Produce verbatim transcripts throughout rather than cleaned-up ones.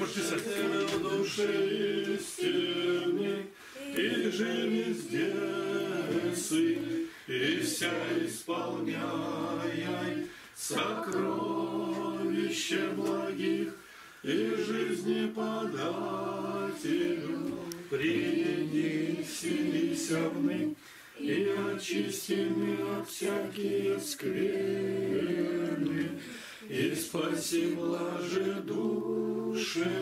подписать. В душе истины, и же везде сын, и вся исполняй сокровище благих, и жизни подателю принесися вны, и очистими от всякие скверны, и спаси блаже души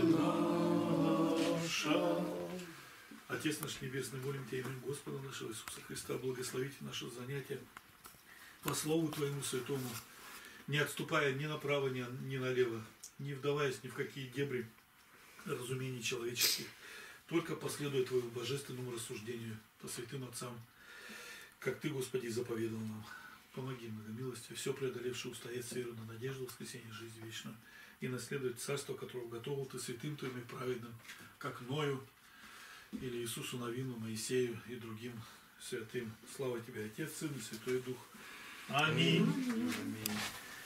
наша. Отец наш Небесный, молим Тебя именем Господа нашего Иисуса Христа, благословите наше занятие по Слову Твоему Святому, не отступая ни направо, ни, ни налево, не вдаваясь ни в какие дебри разумений человеческих, только последуя Твоему божественному рассуждению по святым отцам, как Ты, Господи, заповедал нам. Помоги многомилостью, все преодолевшие устоять с верой на надежду, воскресения, жизнь вечную, и наследовать царство, которого готовил Ты святым Твоим и праведным, как Ною, или Иисусу Навину, Моисею и другим святым. Слава Тебе, Отец, Сын и Святой Дух. Аминь. Аминь.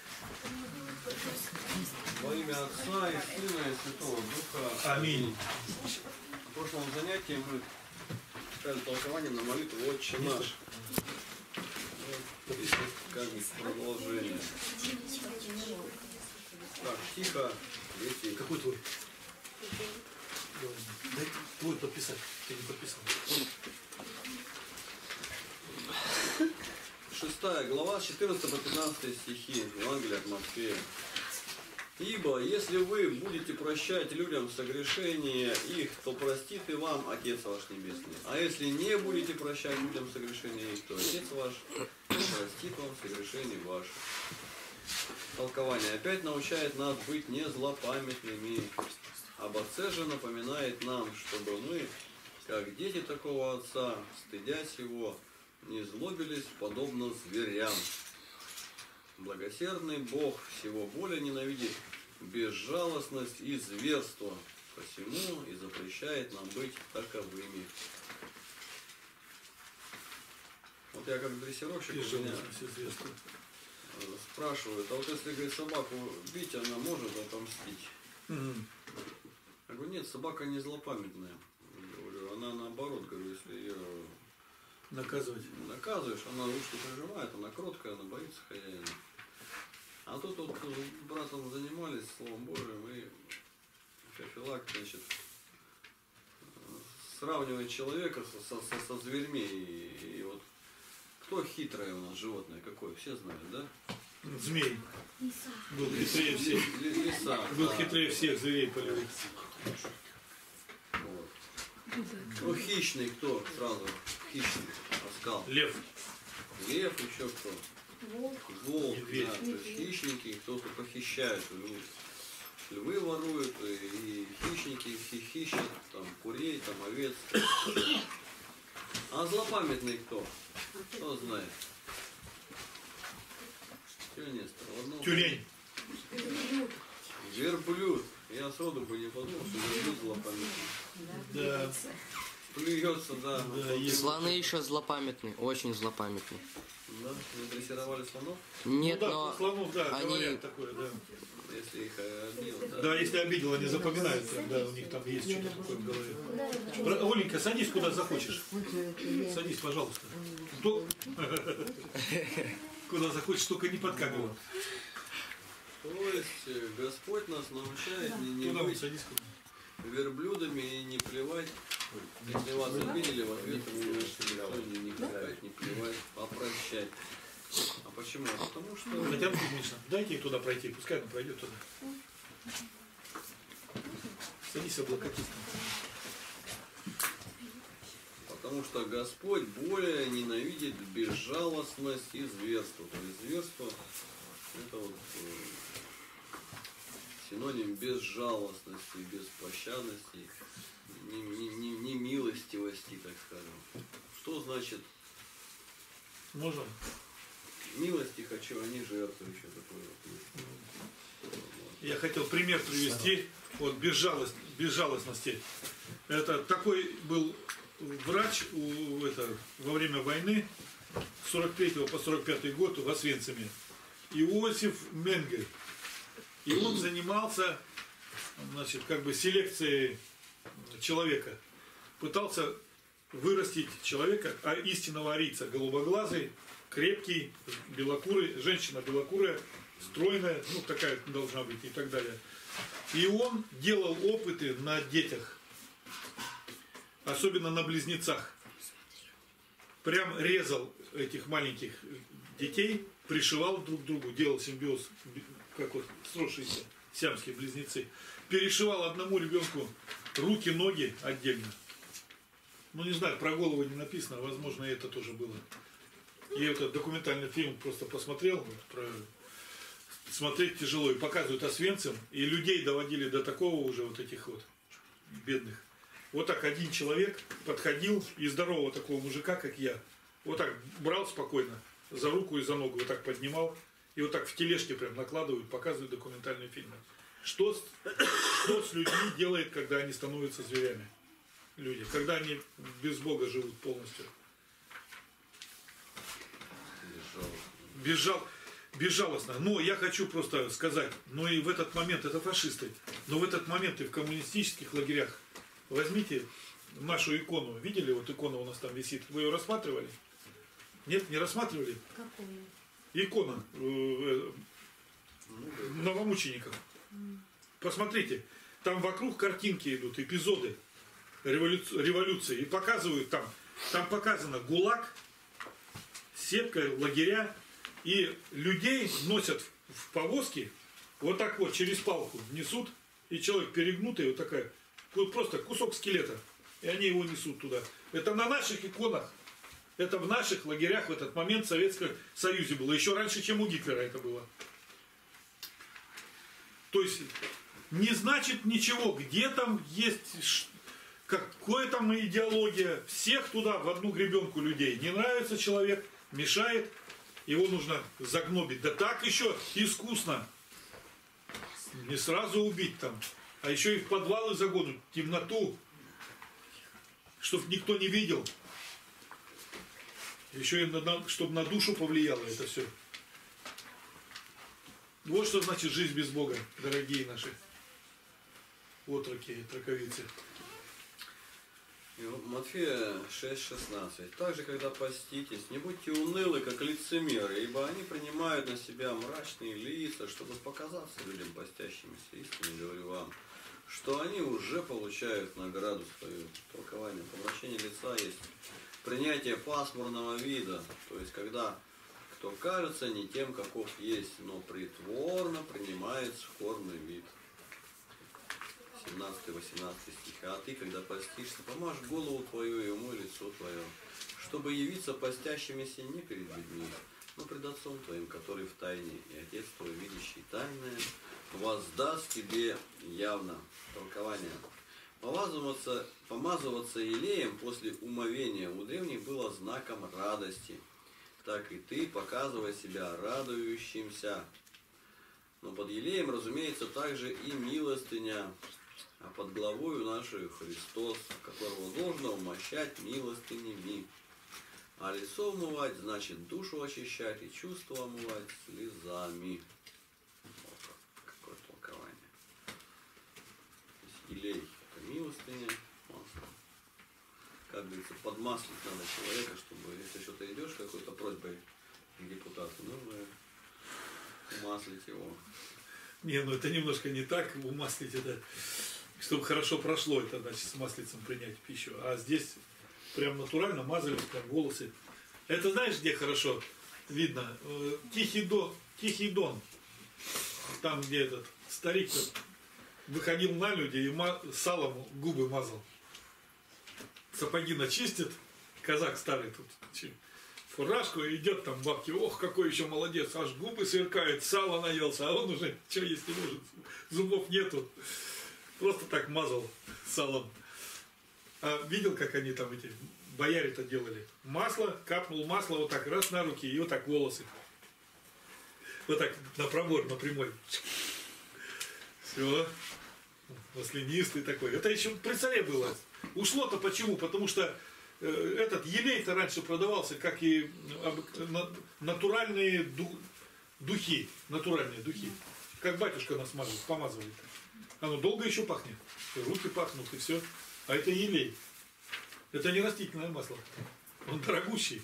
Во имя Отца и Сына и Святого Духа. Аминь. В прошлом занятии мы читали толкование на молитву «Отче наш». Здесь как бы продолжение. Так, тихо, дети. Какой твой? Дай твой подписать. Ты не подписал. Шестая глава, с четырнадцатого по пятнадцатый стихи Евангелия от Матфея. «Ибо если вы будете прощать людям согрешения их, то простит и вам Отец ваш Небесный. А если не будете прощать людям согрешения их, то Отец ваш простит вам согрешения ваши». Толкование опять научает нас быть не злопамятными. Об Отце же напоминает нам, чтобы мы, как дети такого Отца, стыдясь Его, не злобились, подобно зверям. Благосердный Бог всего более ненавидит безжалостность и зверство, посему и запрещает нам быть таковыми. Вот я как дрессировщик у меня спрашивают, а вот если, говорит, собаку бить, она может отомстить? Угу. Я говорю, нет, собака не злопамятная. Говорю, она наоборот, говорю, если ее наказывать. Наказываешь, она ушки прижимает, она кроткая, она боится хозяина. А тут вот с братом занимались Словом Божьим, и Феофилак, значит, сравнивает человека со, со, со зверьми. И, и вот кто хитрое у нас животное, какое, все знают, да? Змей. Лиса. Был хитрее всех. Лиса. Был да. хитрее всех зверей полевых. Вот. Ну, хищный кто сразу? Хищный. Оскал. Лев. Лев, еще кто? Волк. Волк, Медведь. да. То есть хищники, кто-то похищает. Львы воруют, и хищники хищат, там, курей, там, овец. А злопамятный кто? Кто знает? Тюнестер. Тюлень. Верблюд. Я сроду бы не подумал, что верблюд злопамятный. Да. Плюется, да. Да, есть. Слоны еще злопамятны, очень злопамятны. Да? Не дрессировали слонов? Нет, ну, да, но слонов, да, они... говорят такое, да. Если их обидел, да. Да, если обидел, они запоминают, да, у них там есть что-то такое в голове. Оленька, садись куда захочешь. Садись, пожалуйста. Кто... Куда захочешь, только не подкагивай. То есть Господь нас научает не, не Куда быть садись, куда? верблюдами и не плевать. Если вас обидели, в ответ вы не не плевать, не плевать, а прощать. А почему? Потому что... Хотя бы Миша, дайте ей туда пройти, пускай она пройдет туда. Садись, облокотись. Потому что Господь более ненавидит безжалостность и зверство. То есть зверство это вот синоним безжалостности, беспощадности, немилостивости, так скажем. Что значит Можно? милости хочу, а не жертву еще такое. Я хотел пример привести вот безжалост, безжалостности. Это такой был врач у, это, во время войны с сорок третьего по сорок пятый год в Освенциме. Иосиф Менгель. И он занимался значит, как бы селекции человека. Пытался вырастить человека, а истинного арийца, голубоглазый, крепкий, белокурый, женщина белокурая, стройная, ну такая должна быть и так далее. И он делал опыты на детях, особенно на близнецах. Прям резал этих маленьких детей, пришивал друг к другу, делал симбиоз, как вот сросшиеся сиамские близнецы. Перешивал одному ребенку руки, ноги отдельно. Ну не знаю, про голову не написано, возможно, и это тоже было. И этот документальный фильм просто посмотрел, про... смотреть тяжело, и показывают Освенцим, и людей доводили до такого уже вот этих вот бедных. Вот так один человек подходил, и здорового такого мужика, как я, вот так брал спокойно за руку и за ногу, вот так поднимал, и вот так в тележке прям накладывают, показывают документальные фильмы. Что с, что с людьми делает, когда они становятся зверями? Люди, когда они без Бога живут полностью. Безжал, безжалостно. Но я хочу просто сказать, ну и в этот момент, это фашисты, но в этот момент и в коммунистических лагерях, возьмите нашу икону, видели, вот икона у нас там висит, вы ее рассматривали? Нет, не рассматривали? Какую? Икона э, новомучеников. Посмотрите, там вокруг картинки идут, эпизоды революции, революции, и показывают там, там показано ГУЛАГ, сетка, лагеря, и людей носят в повозке, вот так вот через палку несут, и человек перегнутый, вот такая, просто кусок скелета, и они его несут туда. Это на наших иконах, это в наших лагерях в этот момент в Советском Союзе было, еще раньше, чем у Гитлера это было. То есть не значит ничего, где там есть, какая там идеология, всех туда в одну гребенку людей. Не нравится человек, мешает, его нужно загнобить. Да так еще искусно. Не сразу убить там, а еще и в подвалы загонят, в темноту, чтобы никто не видел. Еще и на, чтобы на душу повлияло это все. Вот что значит жизнь без Бога, дорогие наши отроки, траковицы. Матфея шесть шестнадцать. Также, когда поститесь, не будьте унылы, как лицемеры, ибо они принимают на себя мрачные лица, чтобы показаться людям постящимися. Истинно говорю вам, что они уже получают награду свою. Толкование помрачения лица есть принятие пасмурного вида, то есть когда кто кажется не тем, каков есть, но притворно принимает скорбный вид. семнадцатый-восемнадцатый стих. А ты, когда постишься, помажь голову твою и умой лицо твое, чтобы явиться постящимися не перед людьми, но пред Отцом твоим, который в тайне, и Отец твой, видящий тайное, воздаст тебе явно. Толкование. Помазываться, помазываться елеем после умовения у древних было знаком радости. Так и ты показывай себя радующимся. Но под елеем, разумеется, также и милостыня, а под главою нашу Христос, которого должно умощать милостынями. А лицо умывать, значит душу очищать и чувства омывать слезами. Вот какое толкование. Елей – это милостыня, масло. Как говорится, подмаслить надо человека, чтобы, если что-то идешь какой-то просьбой к депутату, нужно умаслить его. Не, ну это немножко не так, умаслить это, чтобы хорошо прошло, это значит с маслицем принять пищу. А здесь прям натурально мазали, прям волосы. Это знаешь, где хорошо видно? Тихий Дон, Тихий Дон. Там, где этот старик выходил на люди и салом губы мазал. Сапоги начистит, казак старый тут, фуражку, и идет там бабки, ох, какой еще молодец, аж губы сверкают, сало наелся, а он уже что есть не может, зубов нету. Просто так мазал салом. А видел, как они там эти бояре-то делали? Масло, капнул масло вот так раз на руки, и вот так волосы. Вот так на пробор, на прямой. Все. Маслянистый такой. Это еще при царе было. Ушло-то почему? Потому что э, этот елей-то раньше продавался, как и э, натуральные ду, духи. Натуральные духи. Как батюшка нас мажет, помазывает. Оно долго еще пахнет. И руки пахнут, и все. А это елей. Это не растительное масло. Он дорогущий.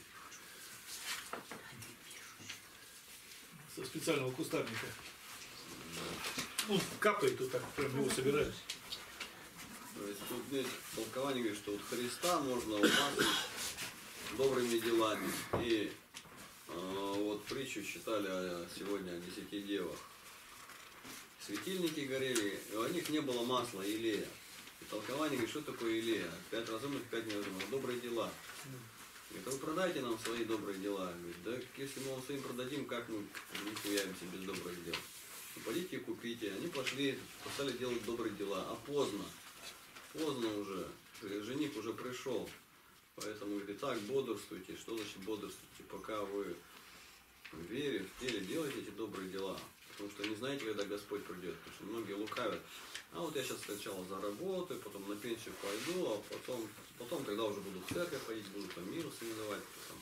Со специального кустарника. Ну, капает вот так, прям его собирают. То есть тут здесь толкование говорит, что вот Христа можно умазать добрыми делами. И э, вот притчу читали сегодня о десяти девах. Светильники горели, и у них не было масла, елея. И толкование говорит, что такое елея? Пять разумных, пять неразумных. Добрые дела. Говорит, вы продайте нам свои добрые дела. Говорит, да если мы вам своим продадим, как мы не явимся без добрых дел? Ну, пойдите и купите. Они пошли, стали делать добрые дела. А поздно. Поздно уже. Жених уже пришел. Поэтому, говорит, так, бодрствуйте. Что значит бодрствуйте? Пока вы в вере, в теле делаете эти добрые дела. Потому что не знаете, когда Господь придет. Потому что многие лукавят. А вот я сейчас сначала заработаю, потом на пенсию пойду, а потом, потом когда уже буду в церковь ходить, буду там мир создавать.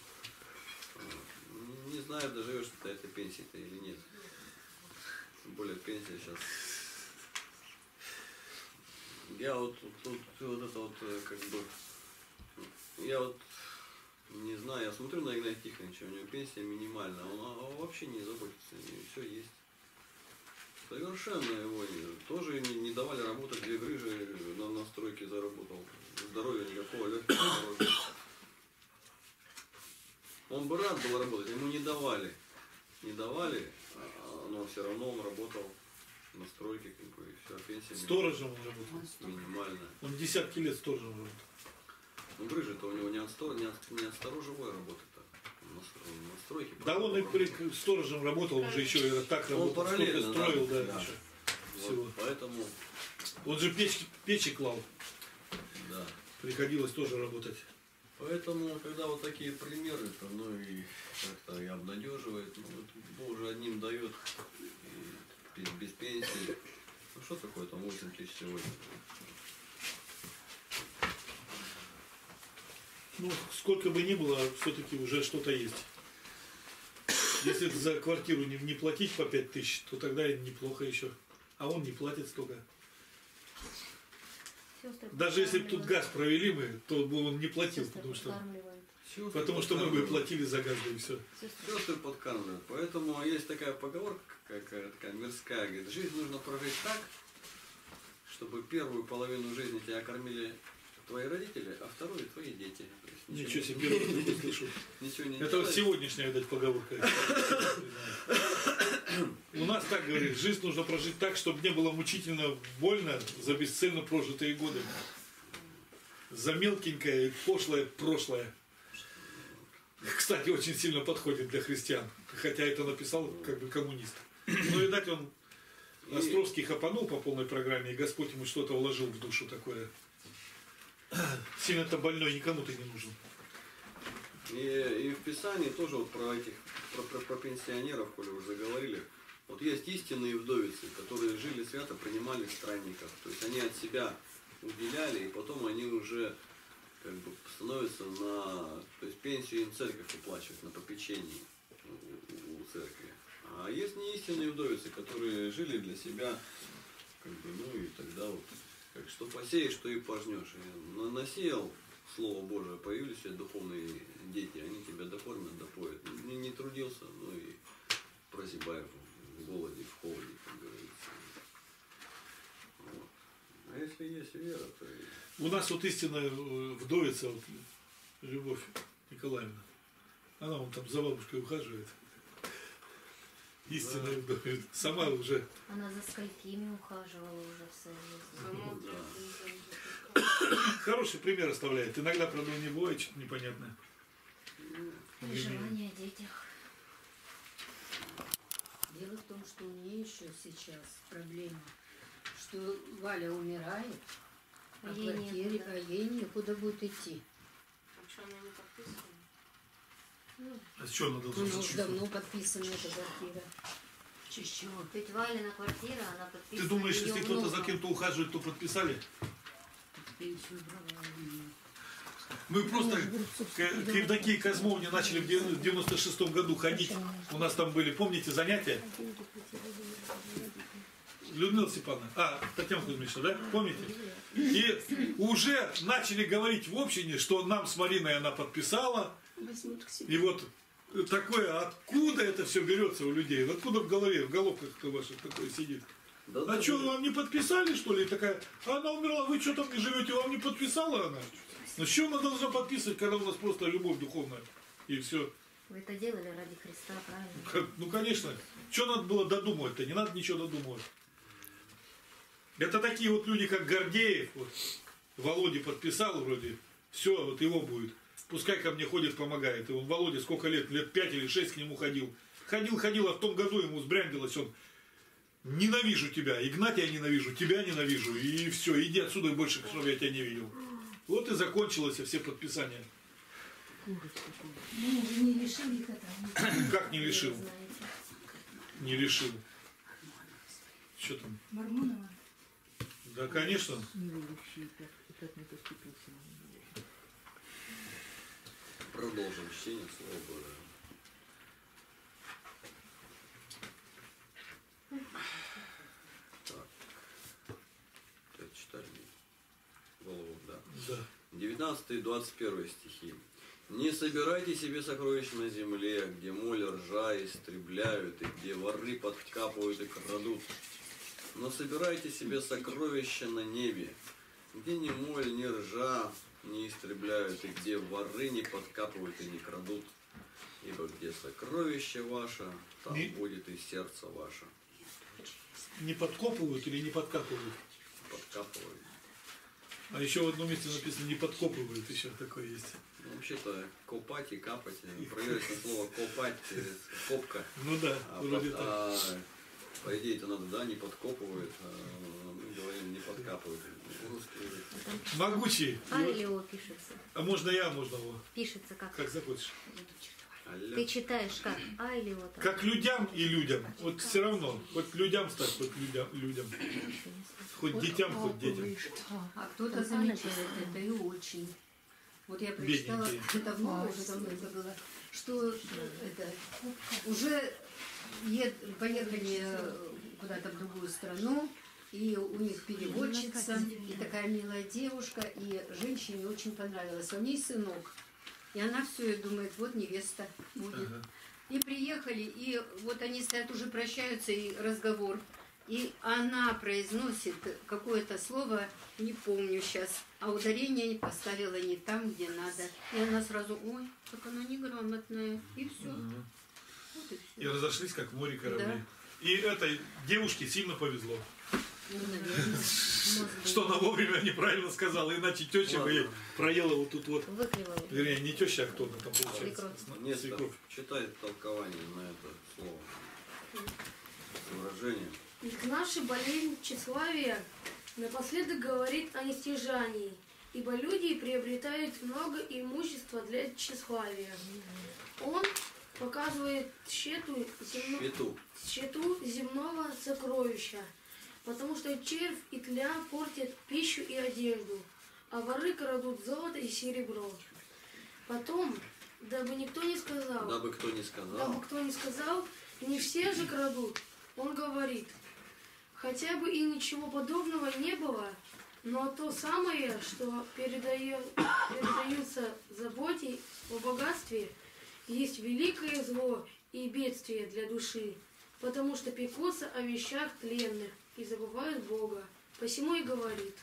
Не знаю, доживешь ты до этой пенсии-то или нет. Тем более пенсия сейчас. Я вот тут вот это вот как бы. Я вот не знаю, я смотрю на Игнатия Тихоновича, у него пенсия минимальная, он вообще не заботится, у него все есть. Совершенно его тоже не, не давали работать, две грыжи на, на стройке заработал. Здоровья никакого, легких здоровья. Он бы рад был работать, ему не давали. Не давали, но все равно он работал на стройке, как бы, и все, пенсия. Сторожем он работал. Минимальная. Он десятки лет сторожем работал. Ну грыжа-то у него не от, стор... не от... не от сторожевой работы-то. На, на стройке. Да он и при... сторожем работал, уже еще и так он работал, параллельно строил, да, да. еще. Вот, Всего. поэтому. Он же печь, печи клал. Да. Приходилось тоже работать. Поэтому, когда вот такие примеры, то ну и как-то и обнадеживает, ну вот Бог уже одним дает и без, без пенсии. Ну что такое там восемь тысяч сегодня? Ну, сколько бы ни было, все-таки уже что-то есть. Если за квартиру не, не платить по пять тысяч, то тогда и неплохо еще. А он не платит столько. Даже если бы тут газ провели мы, то бы он не платил, потому что, потому что мы бы платили за газ, да и все. Сестры подкармливают. Поэтому есть такая поговорка, какая такая мирская, говорит, жизнь нужно прожить так, чтобы первую половину жизни тебя кормили твои родители, а вторую твои дети. Ничего, ничего себе, первый раз слышу. Ничего не Это делать. вот сегодняшняя, видать, поговорка. У нас так говорит, жизнь нужно прожить так, чтобы не было мучительно больно за бесцельно прожитые годы. За мелкенькое, пошлое прошлое. Кстати, очень сильно подходит для христиан. Хотя это написал как бы коммунист. Но, видать, он Островский хапанул по полной программе, и Господь ему что-то вложил в душу такое. Сильно-то больной никому ты не нужен. И, и в Писании тоже вот про этих, про, про, про пенсионеров, коли уже заговорили, вот есть истинные вдовицы, которые жили свято, принимали странников. То есть они от себя уделяли, и потом они уже как бы становятся на, то есть пенсию им церковь уплачивает на попечении у, у церкви. А есть не истинные вдовицы, которые жили для себя, как бы, ну и тогда вот, как что посеешь, что и пожнешь. И насеял Слово Божие, появились у тебя духовные дети, они тебя докормят, допоят. Не, не трудился, ну и прозябай в голоде, в холоде, как говорится. Вот. А если есть вера, то... У нас вот истинная вдовица, вот, Любовь Николаевна, она вон там за бабушкой ухаживает. Истинная да. вдовица. Сама уже... Она за сколькими ухаживала уже в своей жизни. Да. Хороший пример оставляет. Иногда, правда, не бывает что-то непонятное. Переживания о детях. Дело в том, что у нее еще сейчас проблема, что Валя умирает, а, А ей квартире, некуда. а ей некуда будет идти. А что, она не подписана? А с чего она У должна нас жить? давно подписана эта квартира. Чего? Ведь Валина квартира, она подписана. Ты думаешь, её если кто-то за внуком. кем-то ухаживает, то подписали? Пенсию брала у нее. Мы просто к, к Евдокии Козьмовне начали в девяносто шестом году ходить. У нас там были, помните, занятия? Людмила Степановна, а, Татьяна Кузьмична, да, помните? И уже начали говорить в общине, что нам с Мариной она подписала. И вот такое, откуда это все берется у людей? Откуда в голове, в головках-то ваших такое сидит? Да, А да, что, да. вам не подписали, что ли? Такая, она умерла, вы что там не живете, вам не подписала она? Ну, что она должна подписывать, когда у нас просто любовь духовная? И все. Вы это делали ради Христа, правильно? Ну, конечно. Что надо было додумывать-то? Не надо ничего додумывать. Это такие вот люди, как Гордеев. Вот. Володя подписал вроде. Все, вот его будет. Пускай ко мне ходит, помогает. И он, Володя, сколько лет? Лет пять или шесть к нему ходил. Ходил, ходил, а в том году ему сбряндилось он. Ненавижу тебя. Игнатия ненавижу, тебя ненавижу. И все, иди отсюда и больше, чтобы я тебя не видел. Вот и закончилось все подписания. Ну, уже не лишил их этого. Как не лишил? Знаете. Не лишил. Что там? Мормонова. Да, конечно. Продолжим чтение Слова Божия. Так. Это читали? Голову, да. Да. девятнадцатый и двадцать первый стихи. «Не собирайте себе сокровищ на земле, где моль, ржа истребляют, и где воры подкапывают и крадут. Но собирайте себе сокровища на небе, где ни моль, ни ржа не истребляют, и где воры не подкапывают и не крадут. Ибо где сокровище ваше, там Не- будет и сердце ваше». Не подкопывают или не подкапывают? Подкапывают. А еще в одном месте написано не подкопывают, еще такое есть. Ну, вообще-то копать и капать. Проверочное слово копать, э, копка. Ну да, А, вроде под- так. а, по идее это надо, да, не подкопывают, а мы говорим не подкапывают. Русский язык. Могучий. А или О пишется? А можно я, можно его. Пишется как? Как захочешь. Алло. Ты читаешь как? А или О там? Как людям и людям. Вот все равно. Хоть людям стать, хоть людям. людям. Хоть детям, хоть детям. А кто-то замечает это и очень. Вот я прочитала, Бедненькие. давно, уже давно это было, что это, уже ед- поехали э, куда-то в другую страну, и у них переводчица, и такая милая девушка, и женщине очень понравилось. А у нее сынок. И она все и думает, вот невеста будет. Ага. И приехали, и вот они стоят, уже прощаются, и разговор. И она произносит какое-то слово, не помню сейчас, а ударение поставила не там, где надо. И она сразу, ой, как она неграмотная. И все. Ага. Вот и И все. разошлись, как в море корабли. Да. И этой девушке сильно повезло. Ну, наверное. Может быть, Что она вовремя неправильно сказала, иначе теща бы ей проела вот тут вот. выклевали. Вернее, не теща, а кто она там получается. Свекровь. Нет, Свекровь. читает толкование на это слово. Выражение. Ведь наша болезнь тщеславия напоследок говорит о нестяжании, ибо люди приобретают много имущества для тщеславия. Он показывает тщету, земно- Пету. тщету земного сокровища, потому что червь и тля портят пищу и одежду, а воры крадут золото и серебро. Потом, дабы никто не сказал, Дабы кто не Дабы сказал, кто не сказал, не все же крадут. Он говорит, хотя бы и ничего подобного не было, но то самое, что передает, передаются заботе о богатстве, есть великое зло и бедствие для души, потому что пекутся о вещах тленных и забывают Бога. Посему и говорит.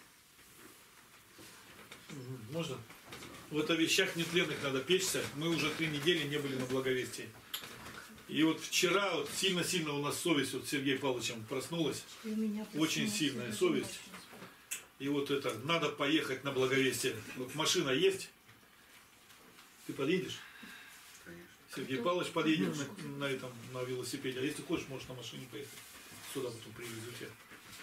Мгм. Можно? Вот о вещах нетленных надо печься. Мы уже три недели не были на благовестии. И вот вчера вот сильно-сильно у нас совесть вот с Сергеем Павловичем проснулась. Очень сильная совесть. И вот это, надо поехать на благовестие. Вот машина есть? Ты подъедешь? конечно. Сергей Павлович подъедет на, на этом, на велосипеде. А если хочешь, можешь на машине поехать. Сюда потом привезу тебя.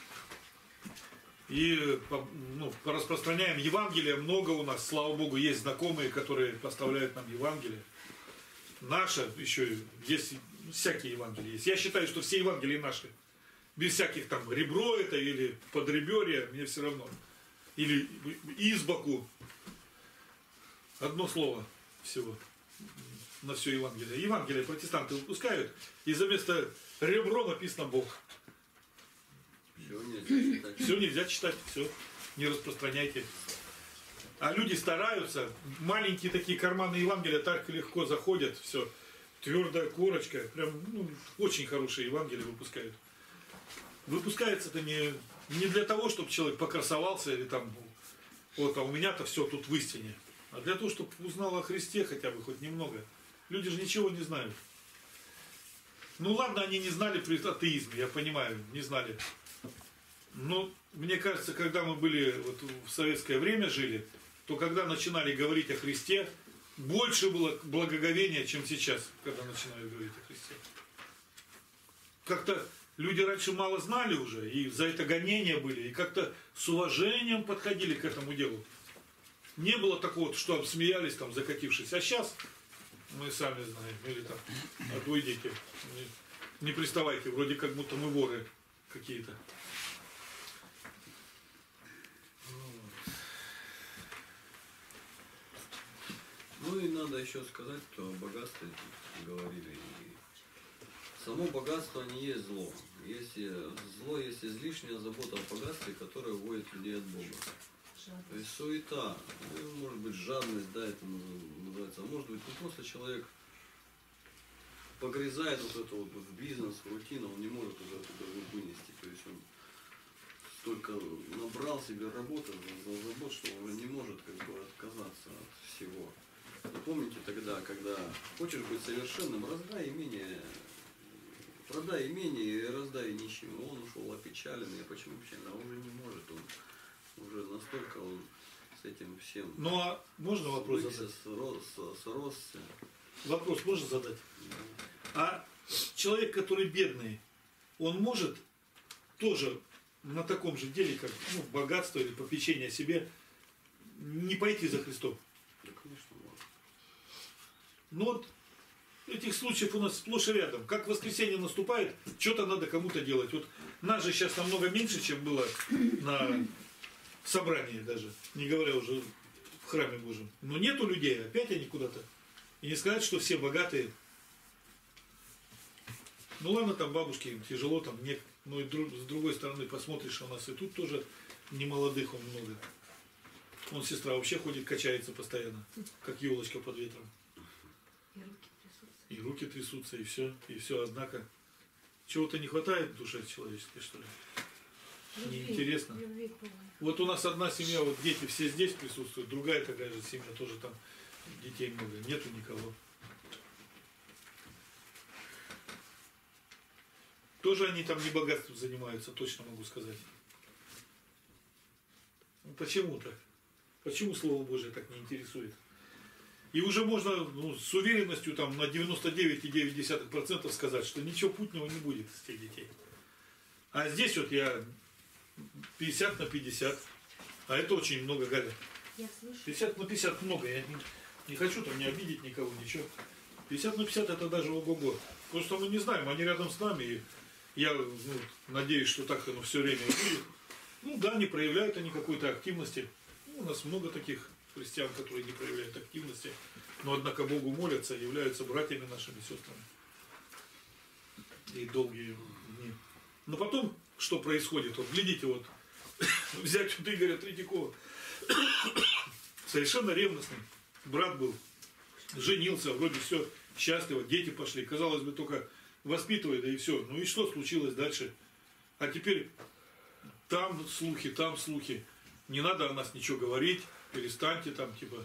И по, ну, распространяем Евангелие. Много у нас, слава Богу, есть знакомые, которые поставляют нам Евангелие. Наше еще есть, всякие Евангелия есть. Я считаю, что все Евангелия наши. Без всяких там ребро это или подреберья, мне все равно. Или избоку. Одно слово всего на все Евангелие. Евангелие протестанты выпускают, и за место ребро написано Бог. Все нельзя читать. Все нельзя читать, все, не распространяйте. А люди стараются, маленькие такие карманы Евангелия так легко заходят, все, твердая корочка, прям ну, очень хорошие Евангелия выпускают. Выпускается-то не, не для того, чтобы человек покрасовался или там, вот, а у меня-то все тут в истине, а для того, чтобы узнал о Христе хотя бы хоть немного. Люди же ничего не знают. Ну ладно, они не знали при атеизме, я понимаю, не знали. Но мне кажется, когда мы были вот, в советское время жили, то когда начинали говорить о Христе, больше было благоговения, чем сейчас, когда начинают говорить о Христе. Как-то люди раньше мало знали уже, и за это гонения были, и как-то с уважением подходили к этому делу. Не было такого, что обсмеялись, там, закатившись. А сейчас, мы сами знаем, или там, отойдите, не, не приставайте, вроде как будто мы воры какие-то. Ну и надо еще сказать, что о богатстве говорили. И само богатство не есть зло. Если зло есть излишняя забота о богатстве, которая уводит людей от Бога. То есть суета, ну, может быть жадность, да, это называется, а может быть, ну, просто человек погрязает вот это вот в бизнес, в рутину, он не может уже оттуда вынести. То есть он столько набрал себе работы, забот, что он уже не может как бы отказаться от всего. Вы помните тогда, когда хочешь быть совершенным, раздай имение, продай имение и раздай нищим. Он ушел опечаленный. А почему печально? А он уже не может, он уже настолько он с этим всем. Ну а можно вопрос задать? Сросся, сросся. Вопрос можно задать? А человек, который бедный, он может тоже на таком же деле, как ну, богатство или попечение о себе, не пойти за Христом? Да, конечно, может. Ну вот этих случаев у нас сплошь и рядом. Как воскресенье наступает, что-то надо кому-то делать. Вот нас же сейчас намного меньше, чем было на собрании даже, не говоря уже в храме Божьем. Но нету людей, опять они куда-то. И не сказать, что все богатые. Ну ладно, там бабушки, им тяжело, там нет. Но и друг, с другой стороны посмотришь, у нас и тут тоже не молодых он много. Вон сестра вообще ходит, качается постоянно, как елочка под ветром. И руки трясутся, и все, и все, однако. Чего-то не хватает в душе человеческой, что ли? Неинтересно. Вот у нас одна семья, вот дети все здесь присутствуют, другая такая же семья, тоже там детей много, нету никого. Тоже они там не богатством занимаются, точно могу сказать. Ну, почему так? Почему Слово Божие так не интересует? И уже можно ну, с уверенностью там, на девяносто девять и девять десятых процента сказать, что ничего путного не будет с тех детей. А здесь вот я пятьдесят на пятьдесят. А это очень много, Галя. Я слышу. пятьдесят на пятьдесят много. Я не, не хочу там не обидеть никого, ничего. пятьдесят на пятьдесят это даже ого-го. Просто мы не знаем, они рядом с нами. И я ну, надеюсь, что так оно все время будет. Ну да, не проявляют они какой-то активности. Ну, у нас много таких христиан, которые не проявляют активности, но однако Богу молятся, являются братьями нашими, сестрами. И долгие дни. Но потом, что происходит? Вот глядите, вот, взять вот Игоря Третьякова. Совершенно ревностный. Брат был, женился, вроде все счастливо, дети пошли. Казалось бы, только воспитывает, да и все. Ну и что случилось дальше? А теперь там слухи, там слухи. Не надо о нас ничего говорить. Перестаньте там, типа,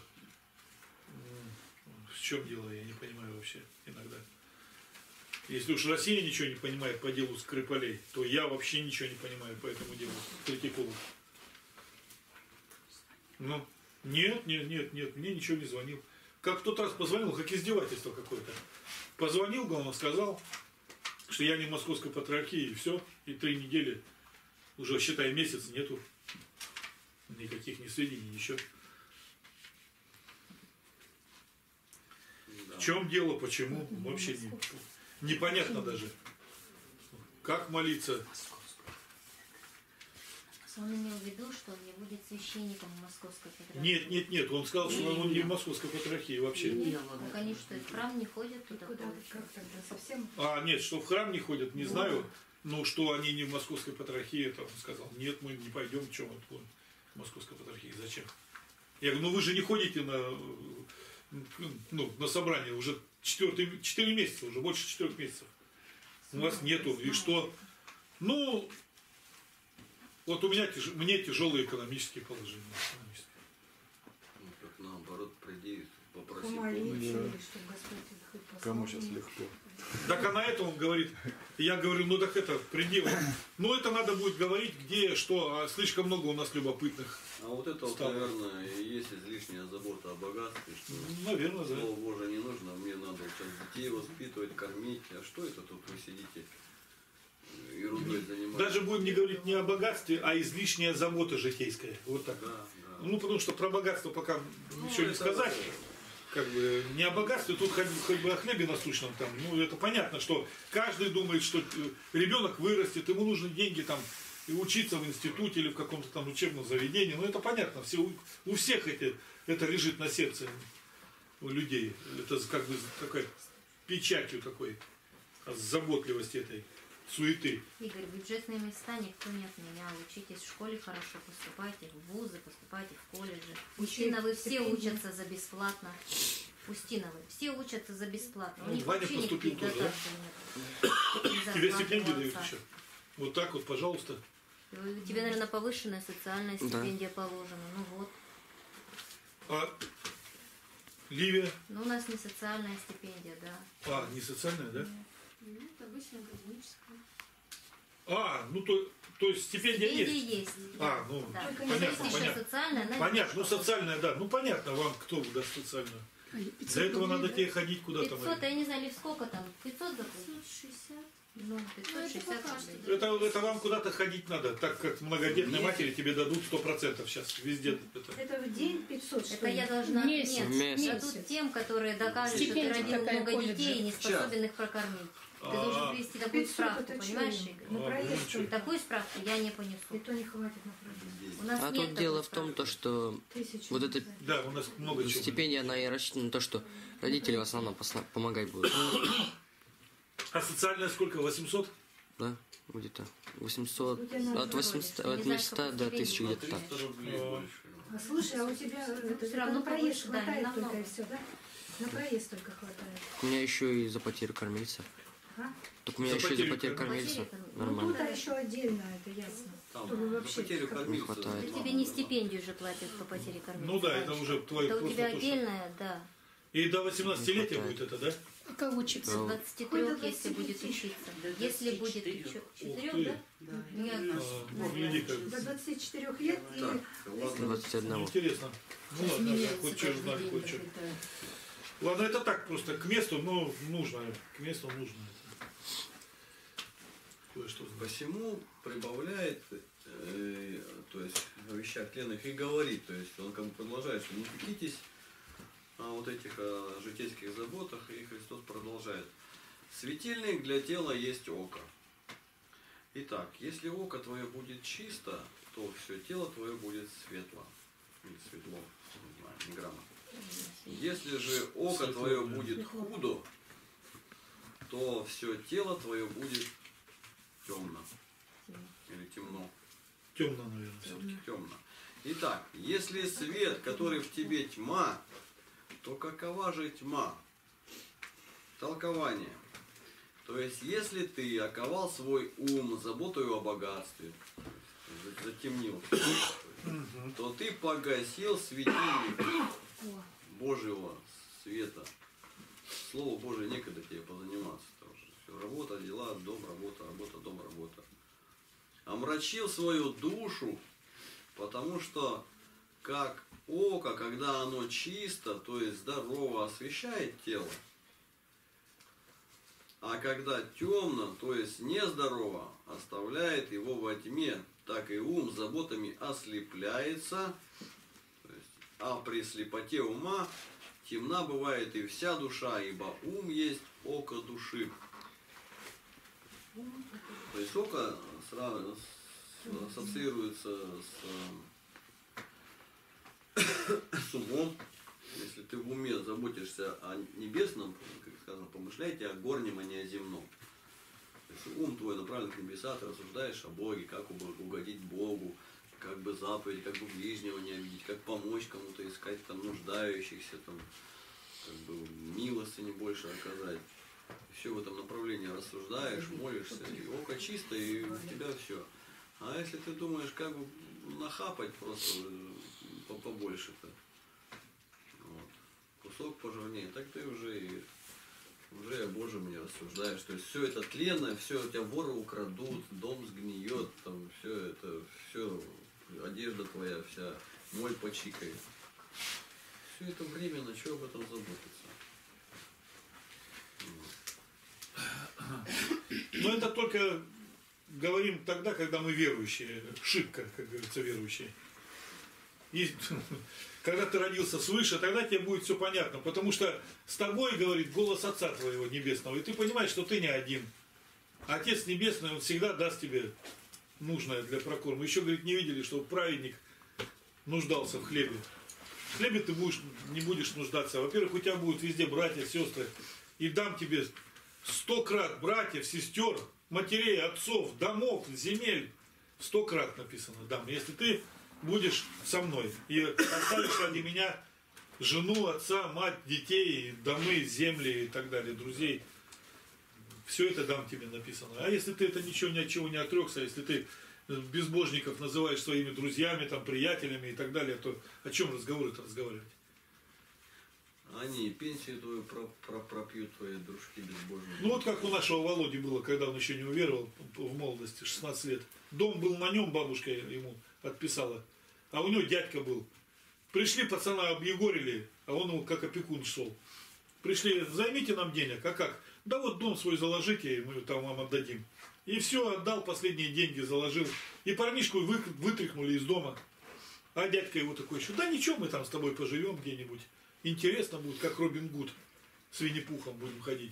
в чем дело, я не понимаю вообще иногда. Если уж Россия ничего не понимает по делу Скрипалей, то я вообще ничего не понимаю по этому делу Третьякова. Ну, нет, нет, нет, нет, мне ничего не звонил. Как в тот раз позвонил, как издевательство какое-то. Позвонил, главное, сказал, что я не в Московской патриархии, и все, и три недели, уже, считай, месяц нету. Никаких ни сведений, ничего. Да. В чем дело, почему? Вообще не, непонятно даже. Как молиться? Он имел в виду, что он не будет священником в Московской патриархии. Нет, нет, нет. Он сказал, что он не в Московской патриархии вообще. Нет, ну, конечно, в храм не ходят туда. Как тогда совсем? А, нет, что в храм не ходят, не знаю. Ну, что они не в Московской Патриархии, это он сказал. Нет, мы не пойдем, чем мы будем в Московской Патриархии, зачем? Я говорю, ну вы же не ходите на, ну, на собрание уже четвертый, четыре месяца, уже больше четырех месяцев. У вас нету, и что? Ну, вот у меня тяж, мне тяжелые экономические положения. Ну, как наоборот, приди, попроси Помолиться, помощи. или чтобы Господь их хоть послал. Кому сейчас легко? Так а на это он говорит, я говорю, ну так это предел. Ну это надо будет говорить, где, что, а слишком много у нас любопытных. А вот это вот, Стало. наверное, и есть излишняя забота о богатстве, что Наверное, да. Слово Божие не нужно, мне надо сейчас детей воспитывать, кормить. А что это тут вы сидите ерундой занимаетесь? Даже будем не говорить не о богатстве, а излишняя забота житейская. Вот так. Да, да. Ну, потому что про богатство пока Ну, ничего не это сказать. вот, Как бы не о богатстве, тут хоть, хоть бы о хлебе насущном там. Ну, это понятно, что каждый думает, что ребенок вырастет, ему нужны деньги там и учиться в институте или в каком-то там учебном заведении. Ну, это понятно. Все, у, у всех эти, это лежит на сердце у людей. Это как бы такой печатью такой заботливости этой, суеты. Игорь, бюджетные места никто не отменял. Учитесь в школе хорошо, поступайте в вузы, поступайте в колледжи. Устиновы все учатся за бесплатно. Устиновы все учатся за бесплатно. У Ну, них Ваня вообще поступил никаких тоже, да? дотаций нет. И Тебе зарплаты стипендию у дают отца. еще. Вот так вот, пожалуйста. У тебя, наверное, повышенная социальная Да. стипендия положена. Ну вот. А Ливия, Но у нас не социальная стипендия, да. а, не социальная, да? Нет, обычно академическая. А, ну то, то есть стипендия Стипендия есть. есть. А, ну, Да. Только Но понятно, есть еще понятно. социальная, она Понятно, ну немножко социальная, да. Ну понятно, вам кто даст социальную. пятьсот Для этого рублей, надо да? тебе ходить куда-то. пятьсот, я не знаю, или сколько там, пятьсот заплатить? пятьсот шестьдесят. Ну, пятьсот шестьдесят Ну, это пока рублей. что. Это, это вам куда-то ходить надо, так как многодетной матери тебе дадут сто процентов сейчас. Везде это. Это в день пятьсот, что Это ли? я должна... Месяц. Нет, Месяц. дадут тем, которые докажут, что ты Стипендия родил такая много колледжа. детей и не способен их прокормить. Ты А. должен привести такую пятьсот справку, это понимаешь, чё? Игорь? На А, проезд ну, только. Такую справку я не И понесу. то не хватит на проезд. У нас А нет тут такой дело в справки. том, то, что Тысячу. вот эта Да, у нас много чего. стипендия, она и рассчитана на то, что родители в основном посла- помогать будут. А социальная сколько? восемьсот? Да, где-то восемьсот, У тебя на от восьмисот, Не от знаю, восьмисот сколько до стипендий тысячи На где-то так. триста рублей А. больше. А слушай, а у тебя это, всё равно на проезд повыше, да, не хватает только намного. и все, да? На проезд только хватает. У меня еще и за потерю кормильца. А? Так у меня За еще и за потерю потерю кормильца. кормильца. Потерю Ну, Нормально. тут еще отдельно, это ясно. Там, Чтобы за вообще потерю как- кормильца. хватает. Да тебе не стипендию же платят по потере кормильца. Ну да, это раньше. уже твое Это у просто тебя то, что- отдельная, да. И до восемнадцатилетия Не будет это, да? А как учиться? До Да. двадцати Хоть до трёх, если двадцати будет пяти. учиться. До Если двадцати будет четырёх. учё- Ух четырёх, ты. да? Да. Нет, А, ну, гляди, как. До двадцати четырёх лет и Так, ладно. двадцать один. Интересно. Ну ладно, Меняется хоть что каждый знали, день хоть что. какой-то. Ладно, это так просто к месту, но нужно. К месту нужно. Кое-что знать. Посему прибавляет, э, то есть о вещах тленных и говорит, то есть он как бы продолжает, что не пекитесь о вот этих о житейских заботах, и Христос продолжает. Светильник для тела есть око. Итак, если око твое будет чисто, то все тело твое будет светло. Или светло, не знаю, не грамотно. Если же око Светло, твое да. будет худо, то все тело твое будет темно. Или темно. Темно, наверное. Все-таки темно. Итак, если свет, который в тебе тьма, то какова же тьма? Толкование. То есть, если ты оковал свой ум заботою о богатстве, затемнил, то ты погасил светильник Божьего света. Слово Божие некогда тебе позаниматься. Потому что все, работа, дела, дом, работа, работа, дом, работа. Омрачил свою душу, потому что как око, когда оно чисто, то есть здорово, освещает тело, а когда темно, то есть нездорово, оставляет его во тьме, так и ум заботами ослепляется, то есть, а при слепоте ума темна бывает и вся душа, ибо ум есть око души. То есть око сразу ассоциируется с, с умом. Если ты в уме заботишься о небесном, как сказано, помышляйте о горнем, а не о земном. То есть ум твой направлен к небесам, ты рассуждаешь о Боге, как угодить Богу, как бы заповедь, как бы ближнего не обидеть, как помочь кому-то, искать там нуждающихся, там, как бы милостыни больше оказать. Все в этом направлении рассуждаешь, молишься, и око чисто, и у тебя все. А если ты думаешь, как бы нахапать просто побольше-то, вот, кусок пожирнее, так ты уже и уже о Божьем не рассуждаешь. То есть все это тленное, все у тебя воры украдут, дом сгниет, там все это, все, одежда твоя вся, моль почикает. Все это временно, чего об этом заботиться? Но это только говорим тогда, когда мы верующие, шибко, как говорится, верующие. И, когда ты родился свыше, тогда тебе будет все понятно, потому что с тобой говорит голос Отца твоего Небесного, и ты понимаешь, что ты не один. Отец Небесный, Он всегда даст тебе нужное для прокорма. Еще, говорит, не видели, что праведник нуждался в хлебе. В хлебе ты будешь, не будешь нуждаться. Во-первых, у тебя будут везде братья, сестры, и дам тебе сто крат братьев, сестер, матерей, отцов, домов, земель. Сто крат написано дам. Если ты будешь со мной и оставишь ради меня жену, отца, мать, детей, домы, земли и так далее, друзей. Все это дам тебе написано. А если ты это ничего ни от чего не отрекся, если ты безбожников называешь своими друзьями, там, приятелями и так далее, то о чем разговоры-то разговаривать? Они пенсию твою пропьют, твои дружки безбожные. Ну вот как у нашего Володи было, когда он еще не уверовал в молодости, шестнадцать лет. Дом был на нем, бабушка ему отписала, а у него дядька был. Пришли, пацана объегорили, а он его как опекун шел. Пришли, займите нам денег, а как? Да вот дом свой заложите, мы там вам отдадим. И все, отдал, последние деньги заложил. И парнишку вы, вытряхнули из дома. А дядька его такой еще, да ничего, мы там с тобой поживем где-нибудь. Интересно будет, как Робин Гуд с Винни-Пухом будем ходить.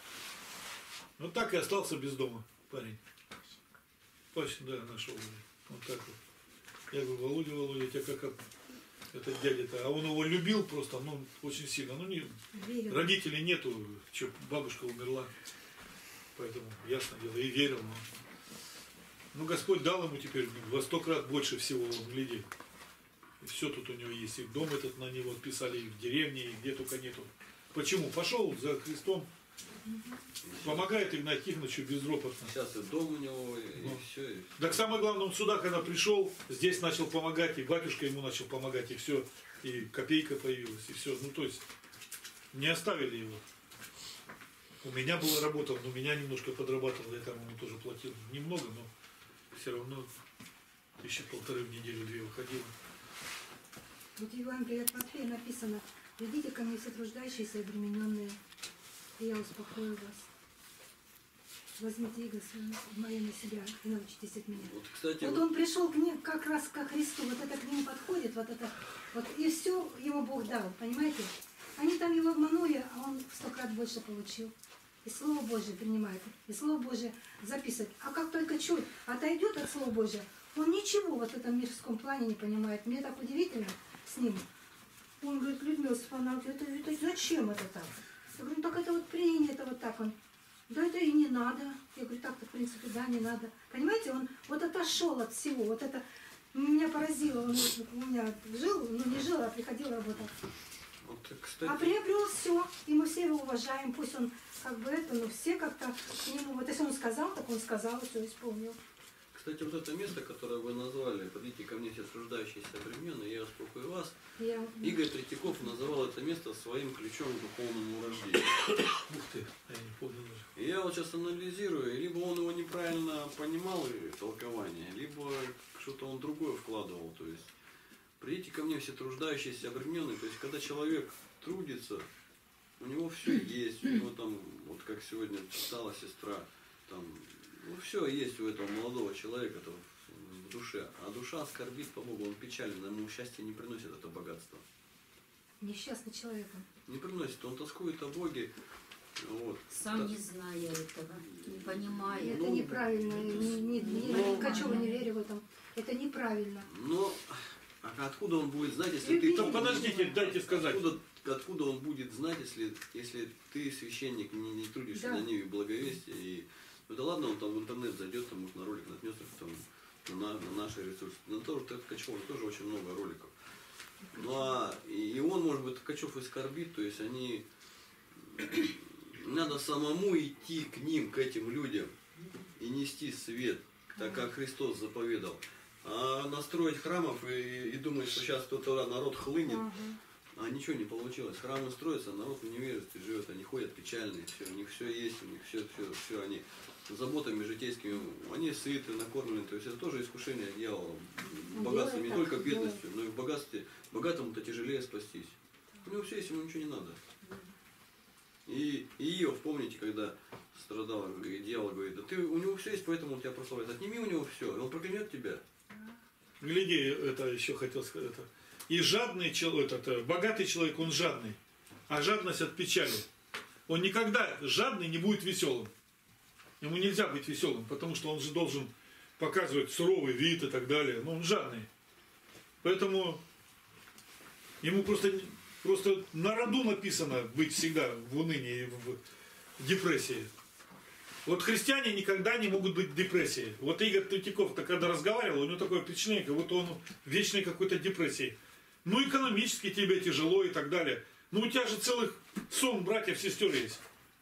Вот так и остался без дома парень. Точно, да, нашел. Вот так вот. Я говорю, Володя, Володя, тебя как, как этот дядя-то. А он его любил просто, ну, очень сильно. Ну, не, Верил. родителей нету, что, бабушка умерла. Поэтому, ясно дело, и верил. Но... Ну, Господь дал ему теперь во сто крат больше всего, он гляди. И все тут у него есть. И дом этот на него отписали, и в деревне, и где только нету. Почему? Пошел за Христом, помогает Игнатию Тихоновичу безропотно. Сейчас и дом у него, и, Ну. и все. И... Так самое главное, он сюда, когда пришел, здесь начал помогать, и батюшка ему начал помогать, и все, и копейка появилась, и все. Ну, то есть, не оставили его. У меня была работа, но меня немножко подрабатывал, я там ему тоже платил. Немного, но все равно тысячи полторы в неделю, две выходило. Вот в Евангелии от Матфея написано: «Придите ко мне все труждающиеся и обремененные, и я успокою вас. Возьмите иго мое на себя и научитесь от меня». Вот, кстати, Вот вот- он пришел к ним как раз ко Христу, вот это к нему подходит, вот это, вот, и все ему Бог дал, понимаете? Они там его обманули, а он в сто крат больше получил. И Слово Божие принимает, и Слово Божие записывает. А как только чуть отойдет от Слова Божия, он ничего вот в этом мирском плане не понимает. Мне так удивительно с ним. Он говорит: Людмила Степановна, это, это зачем это так? Я говорю: ну так это вот принято вот так. Он: да это и не надо. Я говорю: так-то в принципе да, не надо. Понимаете, он вот отошел от всего. Вот это меня поразило. Он вот у меня жил, ну не жил, а приходил работать. вот, кстати, А приобрел все, и мы все его уважаем, пусть он как бы это, но все как-то к нему, вот если он сказал, так он сказал, все исполнил. кстати, вот это место, которое вы назвали, «Подойдите ко мне все труждающиеся обремененные, я успокою вас», Я... Игорь Третьяков называл это место своим ключом к духовному рождению. Ух ты, я не помню даже. И я вот сейчас анализирую, либо он его неправильно понимал, и толкование, либо что-то он другое вкладывал. То есть, придите ко мне все труждающиеся обремененные, то есть, когда человек трудится, у него все есть, у него там, вот как сегодня читала сестра, там, ну все есть у этого молодого человека там, в душе, а душа скорбит по Богу, он печален, ему счастье не приносит это богатство. Несчастный человек. Не приносит, он тоскует о Боге. Вот. Сам не зная этого, не И понимая. это Ну, неправильно. Не, не, не, ну, Ткачева не верю в этом. Это неправильно. Но а откуда он будет знать, если Любить. ты... Так подождите, дайте сказать. Откуда, откуда он будет знать, если, если ты, священник, не, не трудишься Да. на ниве благовестия и Ну да ладно, он там в интернет зайдет, там может на ролик наткнется, там, на, на наши ресурсы. На тоже Ткачева тоже очень много роликов. Ну а и он, может быть, Ткачев и скорбит, то есть они... Надо самому идти к ним, к этим людям, и нести свет, так как Христос заповедал. А настроить храмов и, и думать, что сейчас кто-то народ хлынет, а ничего не получилось. Храмы строятся, народ в невежестве живет, они ходят печальные, все, у них все есть, у них все, все, все, они заботами житейскими, они сыты, накормлены, то есть это тоже искушение дьявола. Богатство не только бедностью, но и в богатстве, богатому-то тяжелее спастись. У него все есть, ему ничего не надо. И, и Иов, помните, когда страдал, и дьявол говорит, да ты, у него все есть, поэтому он тебя прославляет. Отними у него все, и он проклянет тебя. Гляди, это еще хотел сказать. Это. И жадный человек, это, богатый человек, он жадный. А жадность от печали. Он никогда жадный не будет веселым. Ему нельзя быть веселым, потому что он же должен показывать суровый вид и так далее. Но он жадный. Поэтому ему просто, просто на роду написано быть всегда в унынии, в депрессии. Вот христиане никогда не могут быть в депрессии. Вот Игорь Третьяков-то когда разговаривал, у него такое впечатление, как будто он в вечной какой-то депрессии. Ну, экономически тебе тяжело и так далее. Ну, у тебя же целых сон братьев, сестер есть.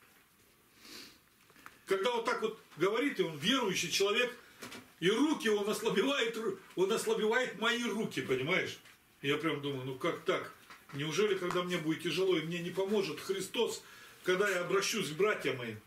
Когда вот так вот говорит, и он верующий человек, и руки он ослабевает, он ослабевает мои руки, понимаешь? Я прям думаю, ну как так? Неужели, когда мне будет тяжело, и мне не поможет Христос, когда я обращусь к братьям моим?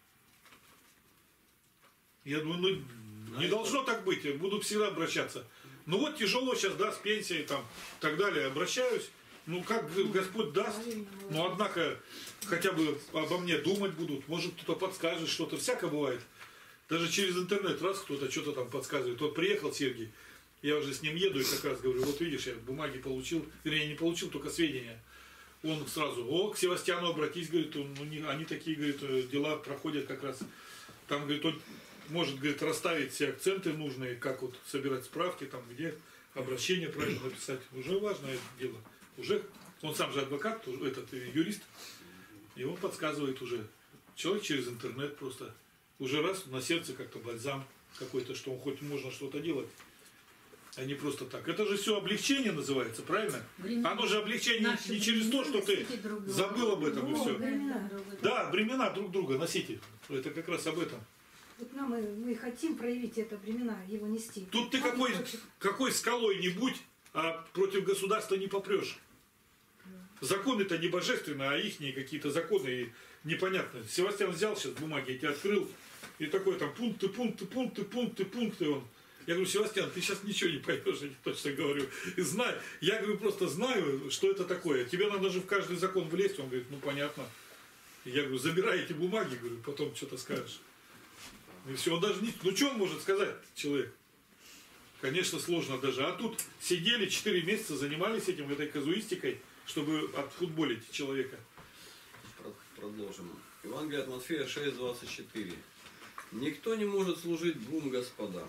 Я думаю, ну не должно так быть, я буду всегда обращаться. Ну вот тяжело сейчас, да, с пенсией там, и так далее, обращаюсь. Ну как Господь даст, но однако хотя бы обо мне думать будут, может кто-то подскажет что-то, всякое бывает. Даже через интернет раз кто-то что-то там подсказывает. Вот приехал Сергей, я уже с ним еду и как раз говорю, вот видишь, я бумаги получил, вернее не получил, только сведения. Он сразу, о, к Севастьяну обратись, говорит, он, ну, не, они такие, говорит, дела проходят как раз. Там, говорит, он может, говорит, расставить все акценты нужные, как вот собирать справки, там, где обращение правильно написать. Уже важное дело. Уже, он сам же адвокат, этот юрист, и он подсказывает уже. Человек через интернет просто. Уже раз на сердце как-то бальзам какой-то, что он хоть можно что-то делать, а не просто так. Это же все облегчение называется, правильно? Времена. Оно же облегчение не, не через то, что ты забыл об этом и все. Времена. Да, времена друг друга носите. Это как раз об этом. Вот нам, мы, мы хотим проявить это времена, его нести. Тут ты какой, какой скалой не будь, а против государства не попрешь. Законы-то не божественные, а ихние какие-то законы непонятные. Севастьян взял сейчас бумаги, эти открыл, и такой там пункты, пункты, пункты, пункты, пункты. Он. Я говорю, Севастьян, ты сейчас ничего не поймешь, я точно говорю. И знаю, я говорю, просто знаю, что это такое. Тебе надо же в каждый закон влезть. Он говорит, ну понятно. Я говорю, забирай эти бумаги, говорю, потом что-то скажешь. И все, он даже не... Ну что он может сказать, человек? Конечно, сложно даже. А тут сидели четыре месяца, занимались этим, этой казуистикой, чтобы отфутболить человека. Продолжим. Евангелие от Матфея шесть двадцать четыре. Никто не может служить двум господам.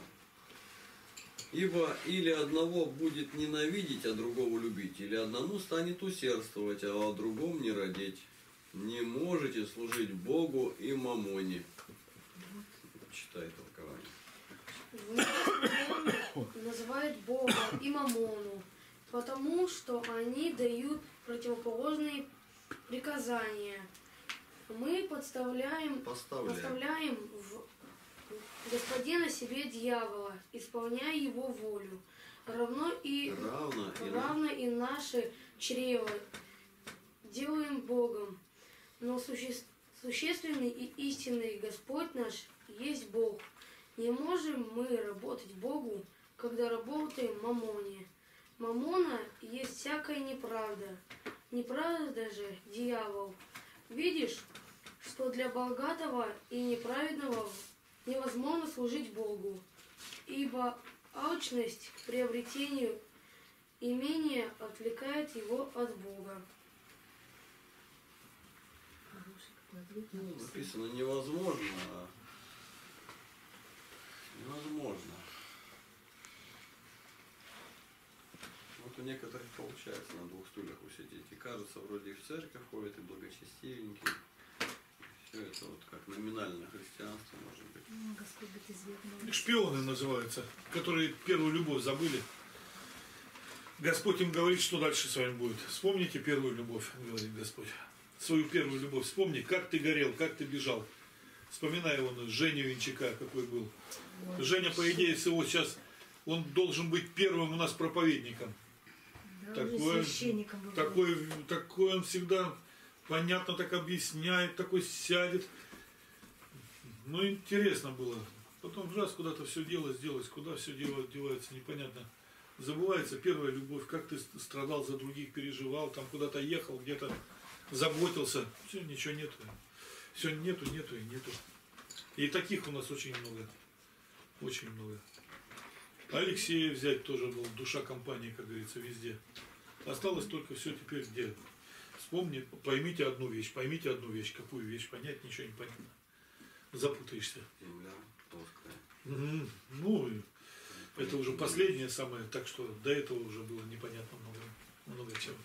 Ибо или одного будет ненавидеть, а другого любить, или одному станет усердствовать, а о другом не родить. Не можете служить Богу и мамоне. Читай толкование. Называют Бога и мамону, потому что они дают противоположные приказания. Мы подставляем, подставляем в господина себе дьявола, исполняя его волю. Равно и, равно, равно и наше чрево делаем Богом. Но суще, существенный и истинный Господь наш есть Бог. Не можем мы работать Богу, когда работаем мамоне. Мамона есть всякая неправда. Неправда же дьявол. Видишь, что для богатого и неправедного невозможно служить Богу, ибо алчность к приобретению имения отвлекает его от Бога. Ну, написано невозможно, а невозможно. Вот у некоторых получается на двух стульях усидеть. И кажется, вроде и в церковь ходят, и благочестивенькие. все это вот как номинальное христианство может быть. Ну, Господь быть известным. Шпионы называются, которые первую любовь забыли. Господь им говорит, что дальше с вами будет. Вспомните первую любовь, говорит Господь. Свою первую любовь. Вспомни, как ты горел, как ты бежал. Вспоминай он Женю Венчака, какой был. Женя, по идее, его сейчас, он должен быть первым у нас проповедником. Да, Такой, священником был. такой, такой он всегда понятно так объясняет, такой сядет. Ну, интересно было. Потом раз куда-то все дело сделать, куда все дело девается, непонятно. Забывается первая любовь, как ты страдал за других, переживал, там куда-то ехал, где-то заботился. Все, ничего нету. Все нету, нету и нету. И таких у нас очень много. Очень много. Алексея взять тоже был, душа компании, как говорится, везде. Осталось только все теперь где. Вспомни, поймите одну вещь, поймите одну вещь. Какую вещь понять, ничего не понятно. Запутаешься. Земля плоская. Угу. Ну, это уже последнее самое, так что до этого уже было непонятно много, много чего.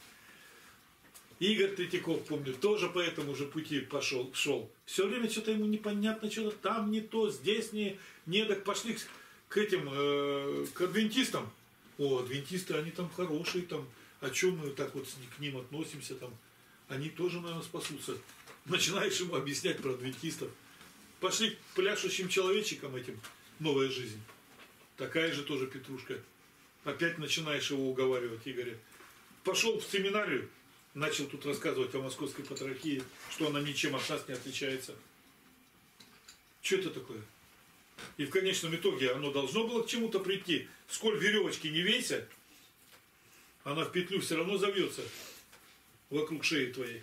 Игорь Третьяков, помню, тоже по этому же пути пошел, шел. Все время что-то ему непонятно, что-то там не то, здесь не, не так. Пошли к, к этим, э, к адвентистам. О, адвентисты, они там хорошие, там, о чем мы так вот к ним относимся, там, они тоже, наверное, спасутся. Начинаешь ему объяснять про адвентистов. Пошли к пляшущим человечикам этим, новая жизнь. Такая же тоже петрушка. Опять начинаешь его уговаривать, Игоря. Пошел в семинарию, начал тут рассказывать о московской патриархии, что она ничем от нас не отличается. Что это такое? И в конечном итоге оно должно было к чему-то прийти. Сколь веревочки не вейся, она в петлю все равно завьется вокруг шеи твоей.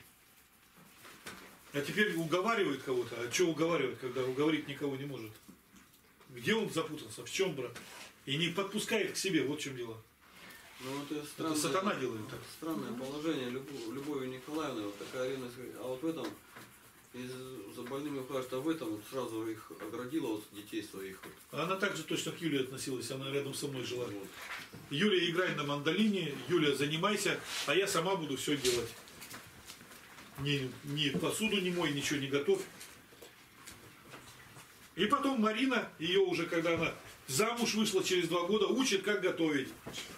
А теперь уговаривает кого-то. А что уговаривает, когда уговорить никого не может? Где он запутался? В чем, брат? И не подпускает к себе. Вот в чем дело. Ну, это, странное, это сатана делает так. Странное положение Любовь, Любови Николаевны, вот такая ревность. А вот в этом, и за больными ухаживать, а в этом вот сразу их оградила от детей своих. Вот. Она также точно к Юле относилась, она рядом со мной жила. Вот. Юля, играй на мандолине, Юля, занимайся, а я сама буду все делать. Ни, ни посуду не мой, ничего не готовь. И потом Марина, ее уже, когда она замуж вышла через два года, учит, как готовить.